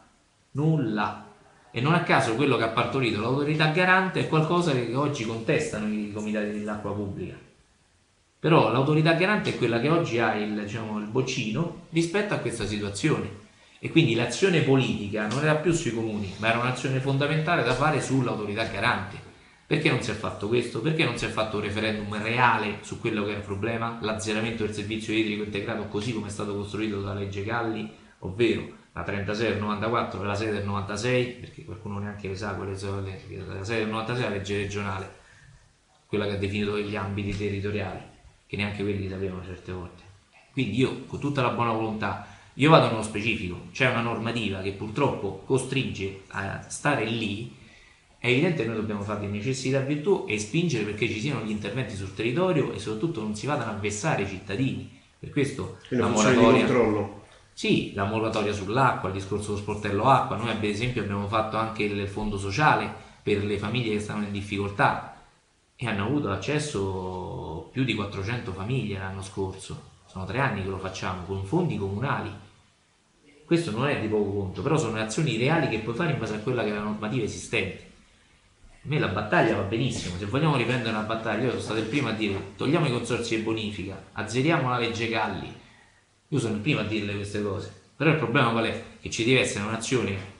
e non a caso quello che ha partorito l'autorità garante è qualcosa che oggi contestano i comitati dell'acqua pubblica. Però l'autorità garante è quella che oggi ha il boccino rispetto a questa situazione, e quindi l'azione politica non era più sui comuni, ma era un'azione fondamentale da fare sull'autorità garante. Perché non si è fatto questo? Perché non si è fatto un referendum reale su quello che era il problema, l'azzeramento del servizio idrico integrato così come è stato costruito dalla legge Galli, ovvero la 36 del 94 e la 6 del 96, perché qualcuno neanche le sa quelle sono la 6 del 96 è la legge regionale, quella che ha definito gli ambiti territoriali, che neanche quelli sapevano certe volte. Quindi io, con tutta la buona volontà, io vado nello specifico. C'è una normativa che purtroppo costringe a stare lì. È evidente che noi dobbiamo fare di necessità virtù e spingere perché ci siano gli interventi sul territorio, e soprattutto non si vadano a vessare i cittadini. Per questo la moratoria, sì, la moratoria sull'acqua, il discorso dello sportello acqua. Noi ad esempio abbiamo fatto anche il fondo sociale per le famiglie che stavano in difficoltà, e hanno avuto accesso più di 400 famiglie l'anno scorso. Sono 3 anni che lo facciamo con fondi comunali. Questo non è di poco conto, però sono azioni reali che puoi fare in base a quella che è la normativa esistente. A me la battaglia va benissimo, se vogliamo riprendere una battaglia, io sono stato il primo a dire togliamo i consorzi di bonifica, azzeriamo la legge Galli, io sono il primo a dirle queste cose, però il problema qual è? Che ci deve essere un'azione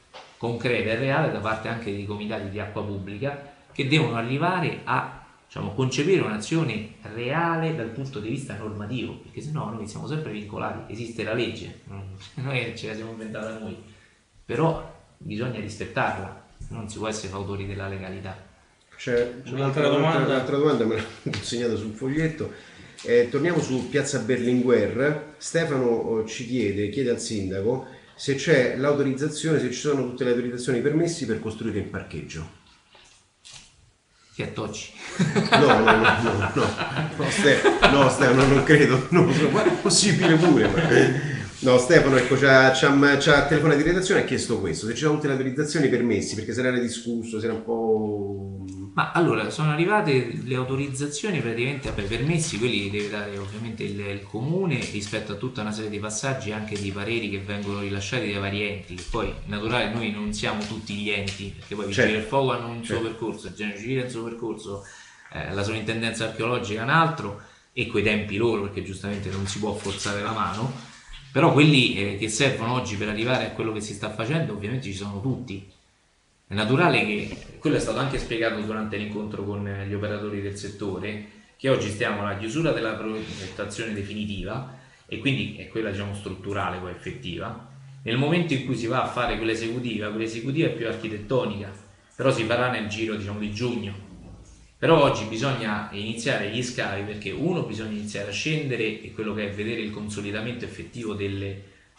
concreta e reale da parte anche dei comitati di acqua pubblica, che devono arrivare a concepire un'azione reale dal punto di vista normativo, perché sennò noi siamo sempre vincolati. Esiste la legge, noi ce la siamo inventata noi, però bisogna rispettarla, non si può essere fautori della legalità. C'è Un'altra domanda. un'altra domanda, me l'ho consegnata sul foglietto. Torniamo su Piazza Berlinguer. Stefano chiede al sindaco se c'è l'autorizzazione, se ci sono tutte le autorizzazioni, permessi per costruire il parcheggio. Ti attocci. No, Stefano, non credo, non lo so, ma è possibile pure. No, Stefano, ecco, ci ha telefonato di redazione e ha chiesto questo, se ci sono tutte le autorizzazioni, permessi, perché se era discusso, se era un po'... Ma allora, sono arrivate le autorizzazioni praticamente, permessi, quelli li deve dare ovviamente il comune rispetto a tutta una serie di passaggi, anche di pareri che vengono rilasciati dai vari enti, che poi naturale noi non siamo tutti gli enti, perché poi i vigili del fuoco hanno un suo percorso, il genere civile ha un suo percorso, la sovrintendenza archeologica un altro, e coi tempi loro, perché giustamente non si può forzare la mano, però quelli che servono oggi per arrivare a quello che si sta facendo ovviamente ci sono tutti. È naturale che, quello è stato anche spiegato durante l'incontro con gli operatori del settore, che oggi stiamo alla chiusura della progettazione definitiva e quindi è quella strutturale poi effettiva. Nel momento in cui si va a fare quell'esecutiva è più architettonica, però si farà nel giro di giugno. Però oggi bisogna iniziare gli scavi, perché bisogna iniziare a scendere e quello che è vedere il consolidamento effettivo del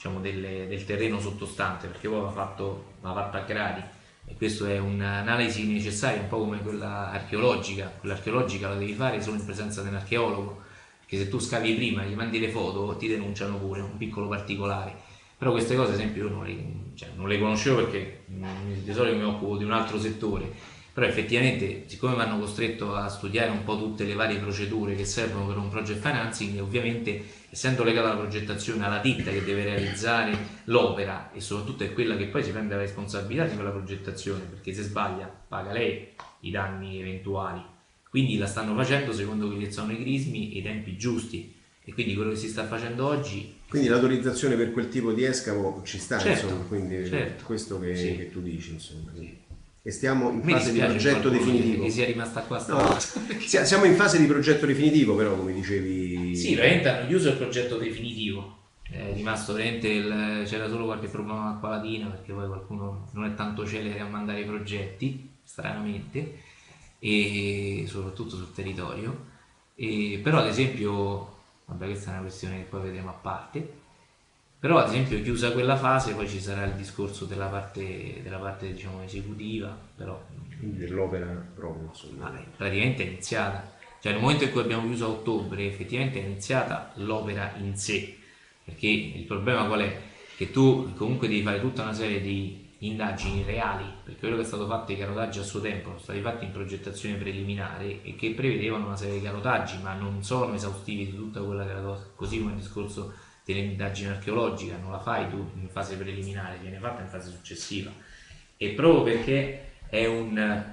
terreno sottostante, perché poi va fatto a gradi. E questa è un'analisi necessaria, un po' come quella archeologica. Quella archeologica la devi fare solo in presenza dell'archeologo, perché se tu scavi prima e gli mandi le foto ti denunciano pure, un piccolo particolare. Però queste cose ad esempio io non le conoscevo, perché di solito mi occupo di un altro settore, però effettivamente siccome mi hanno costretto a studiare un po' tutte le varie procedure che servono per un project financing, ovviamente essendo legata alla progettazione, alla ditta che deve realizzare l'opera, e soprattutto è quella che poi si prende la responsabilità di quella progettazione, perché se sbaglia paga lei i danni eventuali, quindi la stanno facendo secondo quelli che sono i crismi e i tempi giusti, e quindi quello che si sta facendo oggi... Quindi l'autorizzazione per quel tipo di escavo ci sta, certo, insomma, quindi certo, questo che tu dici, insomma. Sì. E stiamo in Mi fase di progetto definitivo. che sia rimasta qua No, siamo in fase di progetto definitivo, però come dicevi... Sì, veramente hanno chiuso il progetto definitivo, è rimasto veramente c'era solo qualche problema acqua latina, perché poi qualcuno non è tanto celere a mandare i progetti, stranamente, e soprattutto sul territorio, però ad esempio, vabbè, questa è una questione che poi vedremo a parte. Però ad esempio chiusa quella fase poi ci sarà il discorso della parte esecutiva, però Quindi dell'opera proprio, insomma. praticamente è iniziata, cioè nel momento in cui abbiamo chiuso a ottobre effettivamente è iniziata l'opera in sé, perché il problema qual è? Che tu comunque devi fare tutta una serie di indagini reali, perché quello che è stato fatto, i carotaggi a suo tempo sono stati fatti in progettazione preliminare e che prevedevano una serie di carotaggi, ma non sono esaustivi di tutta quella che era così come il discorso dell'indagine archeologica, non la fai tu in fase preliminare, viene fatta in fase successiva, e proprio perché è una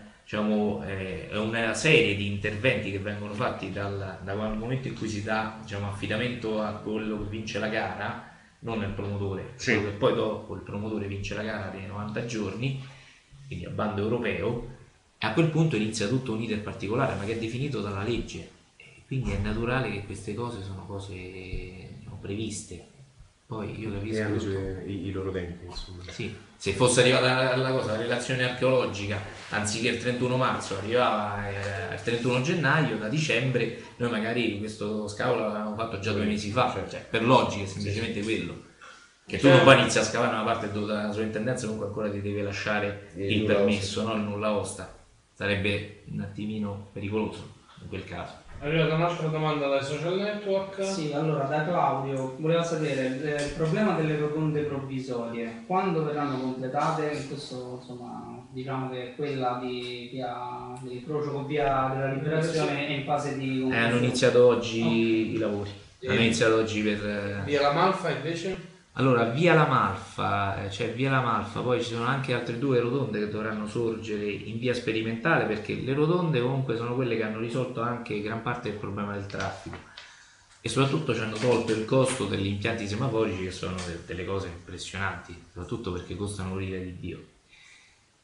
serie di interventi che vengono fatti dal momento in cui si dà affidamento a quello che vince la gara, non al promotore, sì. Che poi dopo il promotore vince la gara dei 90 giorni, quindi a bando europeo, e a quel punto inizia tutto un iter particolare, ma che è definito dalla legge, e quindi è naturale che queste cose sono cose previste. Poi io capisco e hanno i loro tempi, insomma. Sì, se fosse arrivata la relazione archeologica anziché il 31 marzo arrivava il 31 gennaio, da dicembre noi magari questo scavo l'avevamo fatto già 2 mesi fa, cioè per logica è semplicemente quello, che tu non poi inizi a scavare una parte dove la sovrintendenza comunque ancora ti deve lasciare il permesso, no? Il nulla osta, sarebbe un attimino pericoloso in quel caso. È arrivata un'altra domanda dai social network. Sì, allora da Claudio voleva sapere il problema delle rotonde provvisorie, quando verranno completate? Questo insomma diciamo che quella dell'incrocio con via della Liberazione è in fase di conclusione. Hanno iniziato oggi i lavori, hanno iniziato oggi per... Via la Malfa invece? Allora, via la Malfa, poi ci sono anche altre 2 rotonde che dovranno sorgere in via sperimentale, perché le rotonde comunque sono quelle che hanno risolto anche gran parte del problema del traffico e soprattutto ci hanno tolto il costo degli impianti semaforici, che sono delle cose impressionanti, soprattutto perché costano l'ira di Dio.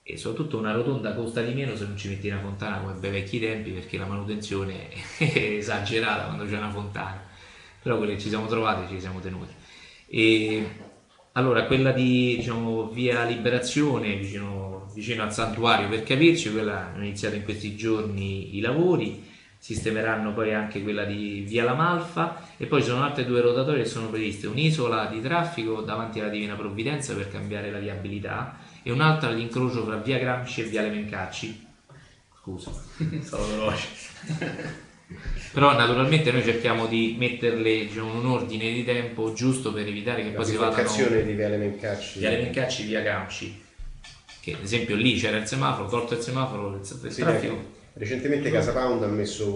e soprattutto una rotonda costa di meno se non ci metti una fontana come bei vecchi tempi, perché la manutenzione è esagerata quando c'è una fontana, però quelle che ci siamo trovati ci siamo tenuti. E allora quella di, diciamo, via Liberazione vicino al santuario, per capirci, quella hanno iniziato in questi giorni i lavori, sistemeranno poi anche quella di via La Malfa, e poi ci sono altre 2 rotatorie che sono previste, un'isola di traffico davanti alla Divina Provvidenza per cambiare la viabilità e un'altra all'incrocio fra via Gramsci e via Lemencacci. Scusa, stavo veloce. Però naturalmente noi cerchiamo di metterle, diciamo, in un ordine di tempo giusto per evitare che poi si vadano di via Lemencacci, via Gramsci, che ad esempio lì c'era il semaforo, tolto il semaforo, il traffico. Recentemente Casa Pound ha messo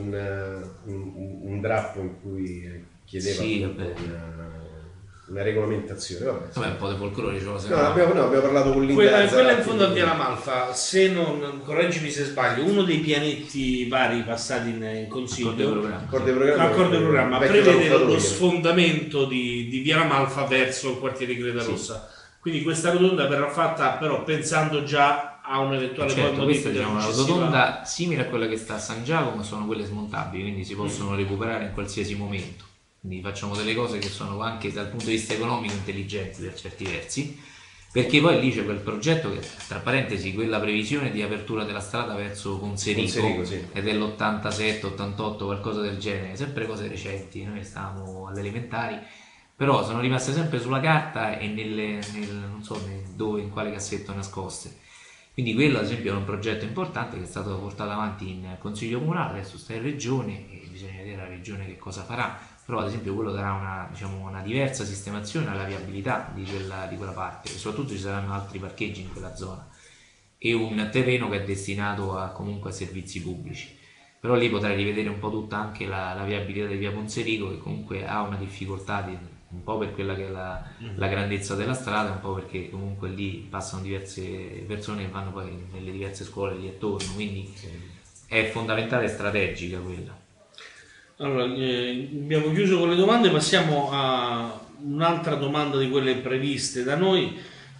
un drappo in cui chiedeva una regolamentazione. Vabbè, un po' di folklore ce lo abbiamo parlato con l'Inter. Quella in fondo a via La Malfa, se non, correggimi se sbaglio, uno dei pianetti vari passati in consiglio, l'accordo di programma prevede lo sfondamento di via La Malfa verso il quartiere Creta Rossa. Quindi questa rotonda verrà fatta però pensando già a un eventuale modifica. Questa è una rotonda simile a quella che sta a San Giacomo, ma sono quelle smontabili, quindi si possono recuperare in qualsiasi momento. Quindi facciamo delle cose che sono anche dal punto di vista economico intelligenti per certi versi, perché poi lì c'è quel progetto che, tra parentesi, quella previsione di apertura della strada verso Conserico sì, è dell'87, 88, qualcosa del genere, sempre cose recenti, noi stavamo alle elementari, però sono rimaste sempre sulla carta e non so dove, in quale cassetto nascoste. Quindi quello ad esempio è un progetto importante che è stato portato avanti in Consiglio Comunale, adesso sta in Regione e bisogna vedere la Regione che cosa farà, però ad esempio quello darà una diversa sistemazione alla viabilità di quella parte, e soprattutto ci saranno altri parcheggi in quella zona e un terreno che è destinato comunque a servizi pubblici. Però lì potrai rivedere un po' tutta anche la viabilità di via Conserico, che comunque ha una difficoltà un po' per quella che è la grandezza della strada, un po' perché comunque lì passano diverse persone che vanno poi nelle diverse scuole lì attorno, quindi è fondamentale e strategica quella. Allora, abbiamo chiuso con le domande, passiamo a un'altra domanda di quelle previste da noi.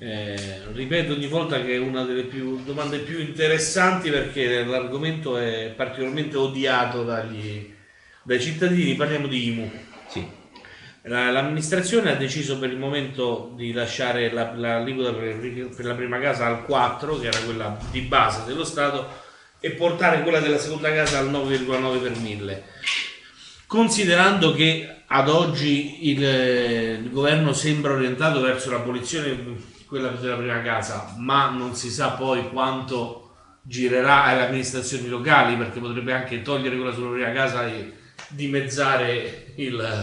Ripeto ogni volta che è una delle domande più interessanti, perché l'argomento è particolarmente odiato dai cittadini. Parliamo di IMU. Sì. L'amministrazione ha deciso per il momento di lasciare l'aliquota per la prima casa al 4, che era quella di base dello Stato, e portare quella della seconda casa al 9,9 per 1000. Considerando che ad oggi il governo sembra orientato verso l'abolizione quella della prima casa, ma non si sa poi quanto girerà alle amministrazioni locali, perché potrebbe anche togliere quella sulla prima casa e dimezzare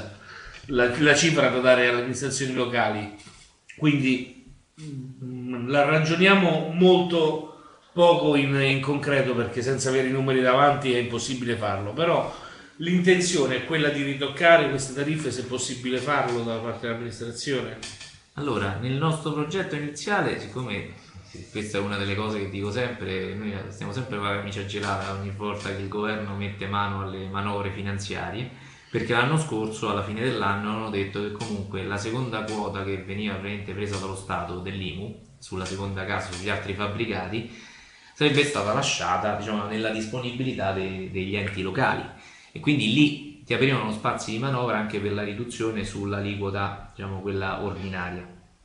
la cifra da dare alle amministrazioni locali. Quindi la ragioniamo molto poco in concreto, perché senza avere i numeri davanti è impossibile farlo, però l'intenzione è quella di ritoccare queste tariffe, se è possibile farlo da parte dell'amministrazione. Allora, nel nostro progetto iniziale, siccome questa è una delle cose che dico sempre, noi stiamo sempre con la camicia gelata ogni volta che il governo mette mano alle manovre finanziarie, perché l'anno scorso, alla fine dell'anno, hanno detto che comunque la seconda quota che veniva presa dallo Stato dell'IMU sulla seconda casa, sugli altri fabbricati, sarebbe stata lasciata, diciamo, nella disponibilità degli enti locali, e quindi lì ti aprivano spazi di manovra anche per la riduzione sull'aliquota, diciamo, quella ordinaria.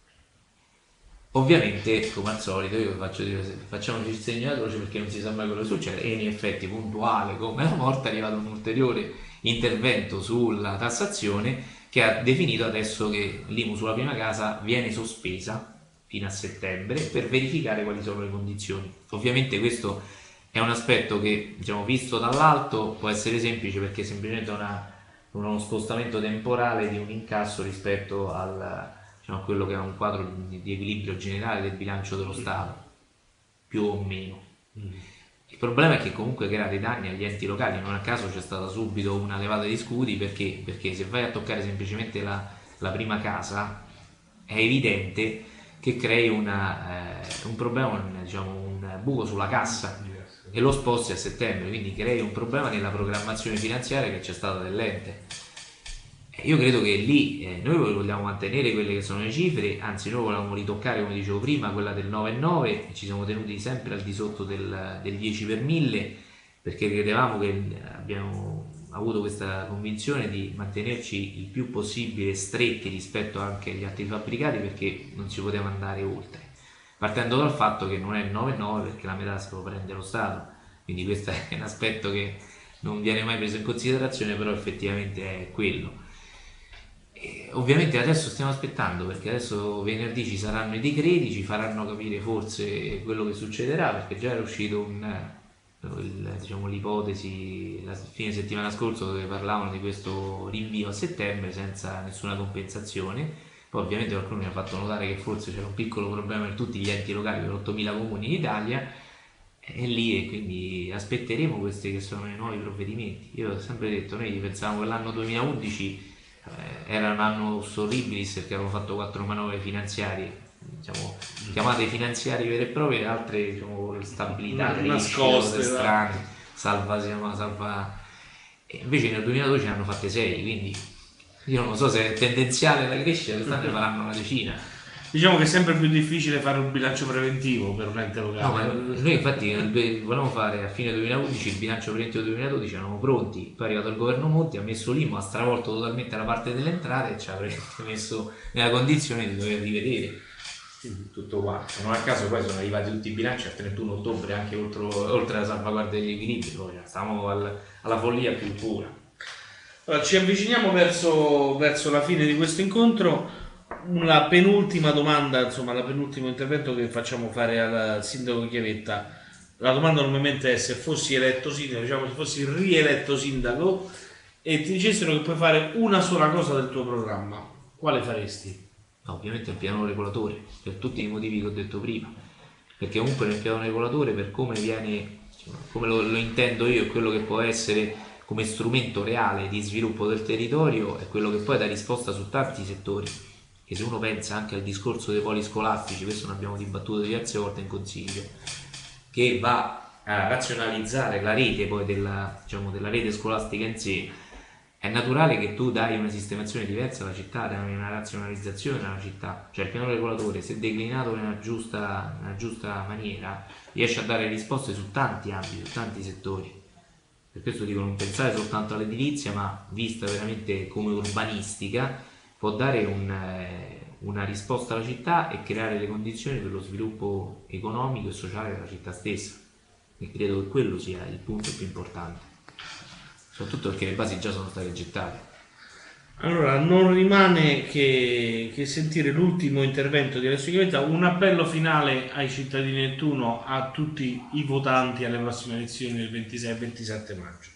Ovviamente, come al solito, io facciamoci il segno della croce, perché non si sa mai quello che succede, e in effetti puntuale come la morte è arrivato un ulteriore intervento sulla tassazione che ha definito adesso che l'IMU sulla prima casa viene sospesa fino a settembre per verificare quali sono le condizioni. Ovviamente questo è un aspetto che, diciamo, visto dall'alto può essere semplice, perché è semplicemente uno spostamento temporale di un incasso rispetto diciamo, a quello che è un quadro di equilibrio generale del bilancio dello Stato, più o meno. Il problema è che comunque crea dei danni agli enti locali. Non a caso c'è stata subito una levata di scudi, perché se vai a toccare semplicemente la prima casa è evidente che crei un problema, diciamo, un buco sulla cassa e lo sposti a settembre, quindi crei un problema nella programmazione finanziaria che c'è stata dell'ente. Io credo che lì noi vogliamo mantenere quelle che sono le cifre, anzi noi volevamo ritoccare, come dicevo prima, quella del 9,9 e ci siamo tenuti sempre al di sotto del 10 per 1000, perché credevamo che abbiamo avuto questa convinzione di mantenerci il più possibile stretti rispetto anche agli altri fabbricati, perché non si poteva andare oltre, partendo dal fatto che non è il 9,9 perché la metà se lo prende lo Stato, quindi questo è un aspetto che non viene mai preso in considerazione, però effettivamente è quello. Ovviamente adesso stiamo aspettando, perché adesso venerdì ci saranno i decreti, ci faranno capire forse quello che succederà, perché già era uscito diciamo, l'ipotesi la fine settimana scorsa dove parlavano di questo rinvio a settembre senza nessuna compensazione. Poi ovviamente qualcuno mi ha fatto notare che forse c'era un piccolo problema in tutti gli enti locali per 8.000 comuni in Italia, e lì, e quindi aspetteremo questi che sono i nuovi provvedimenti. Io ho sempre detto, noi pensavamo che l'anno 2011 era un anno orribilis perché avevamo fatto 4 manovre finanziarie, diciamo, chiamate finanziarie vere e proprie, altre diciamo stabilità nascoste, strane, salva, e invece nel 2012 ne hanno fatte 6, quindi io non so se è tendenziale la crescita, quest'anno ne faranno una decina. Diciamo che è sempre più difficile fare un bilancio preventivo per un ente locale. No, ma noi infatti volevamo fare a fine 2011 il bilancio preventivo 2012, eravamo pronti, poi è arrivato il governo Monti, ha messo l'IMU, ha stravolto totalmente la parte delle entrate e ci ha messo nella condizione di dover rivedere tutto quanto. Non a caso poi sono arrivati tutti i bilanci al 31 ottobre, anche oltre alla salvaguardia degli equilibri, poi stavamo alla follia più pura. Allora, ci avviciniamo verso la fine di questo incontro. La penultima domanda, insomma, la penultimo intervento che facciamo fare al sindaco Chiavetta. La domanda normalmente è: se fossi eletto sindaco, diciamo se fossi rieletto sindaco e ti dicessero che puoi fare una sola cosa del tuo programma, quale faresti? Ovviamente il piano regolatore, per tutti i motivi che ho detto prima, perché comunque nel piano regolatore, per come viene, come lo intendo io, è quello che può essere come strumento reale di sviluppo del territorio, è quello che poi dà risposta su tanti settori. Che se uno pensa anche al discorso dei poli scolastici, questo ne abbiamo dibattuto diverse volte in consiglio, che va a razionalizzare la rete poi della rete scolastica in sé, è naturale che tu dai una sistemazione diversa alla città, dai una razionalizzazione alla città, cioè il piano regolatore, se declinato nella giusta maniera, riesce a dare risposte su tanti ambiti, su tanti settori. Per questo dico, non pensare soltanto all'edilizia, ma vista veramente come urbanistica, può dare una risposta alla città e creare le condizioni per lo sviluppo economico e sociale della città stessa, e credo che quello sia il punto più importante, soprattutto perché le basi già sono state gettate. Allora, non rimane che sentire l'ultimo intervento di Alessio Chiavetta, un appello finale ai cittadini di Nettuno, a tutti i votanti alle prossime elezioni del 26 e 27 maggio.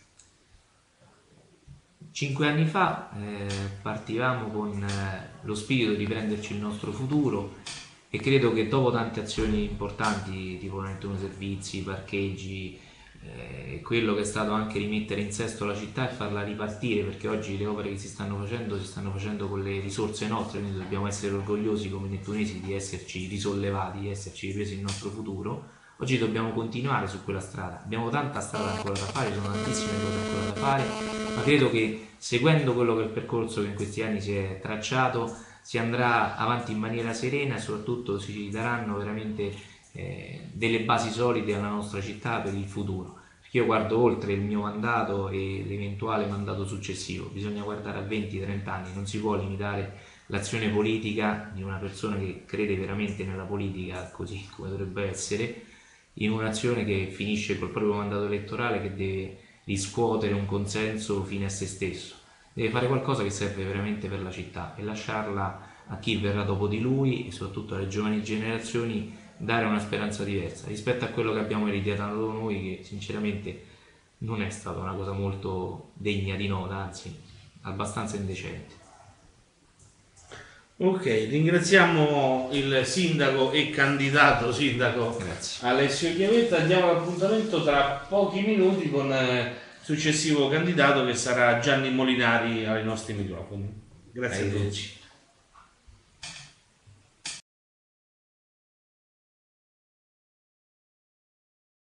5 anni fa partivamo con lo spirito di prenderci il nostro futuro, e credo che dopo tante azioni importanti tipo Nettuno Servizi, parcheggi, quello che è stato anche rimettere in sesto la città e farla ripartire, perché oggi le opere che si stanno facendo con le risorse nostre, quindi dobbiamo essere orgogliosi come nettunesi di esserci risollevati, di esserci ripresi il nostro futuro. Oggi dobbiamo continuare su quella strada, abbiamo tanta strada ancora da fare, ci sono tantissime cose ancora da fare, ma credo che seguendo quello che è il percorso che in questi anni si è tracciato si andrà avanti in maniera serena e soprattutto si daranno veramente delle basi solide alla nostra città per il futuro. Perché io guardo oltre il mio mandato e l'eventuale mandato successivo, bisogna guardare a 20-30 anni, non si può limitare l'azione politica di una persona che crede veramente nella politica così come dovrebbe essere, in un'azione che finisce col proprio mandato elettorale, che deve riscuotere un consenso fine a se stesso, deve fare qualcosa che serve veramente per la città e lasciarla a chi verrà dopo di lui e soprattutto alle giovani generazioni, dare una speranza diversa rispetto a quello che abbiamo ereditato noi, che sinceramente non è stata una cosa molto degna di nota, anzi abbastanza indecente. Ok, ringraziamo il sindaco e candidato sindaco Grazie. Alessio Chiavetta. Diamo l'appuntamento tra pochi minuti con il successivo candidato, che sarà Gianni Molinari ai nostri microfoni. Grazie a tutti.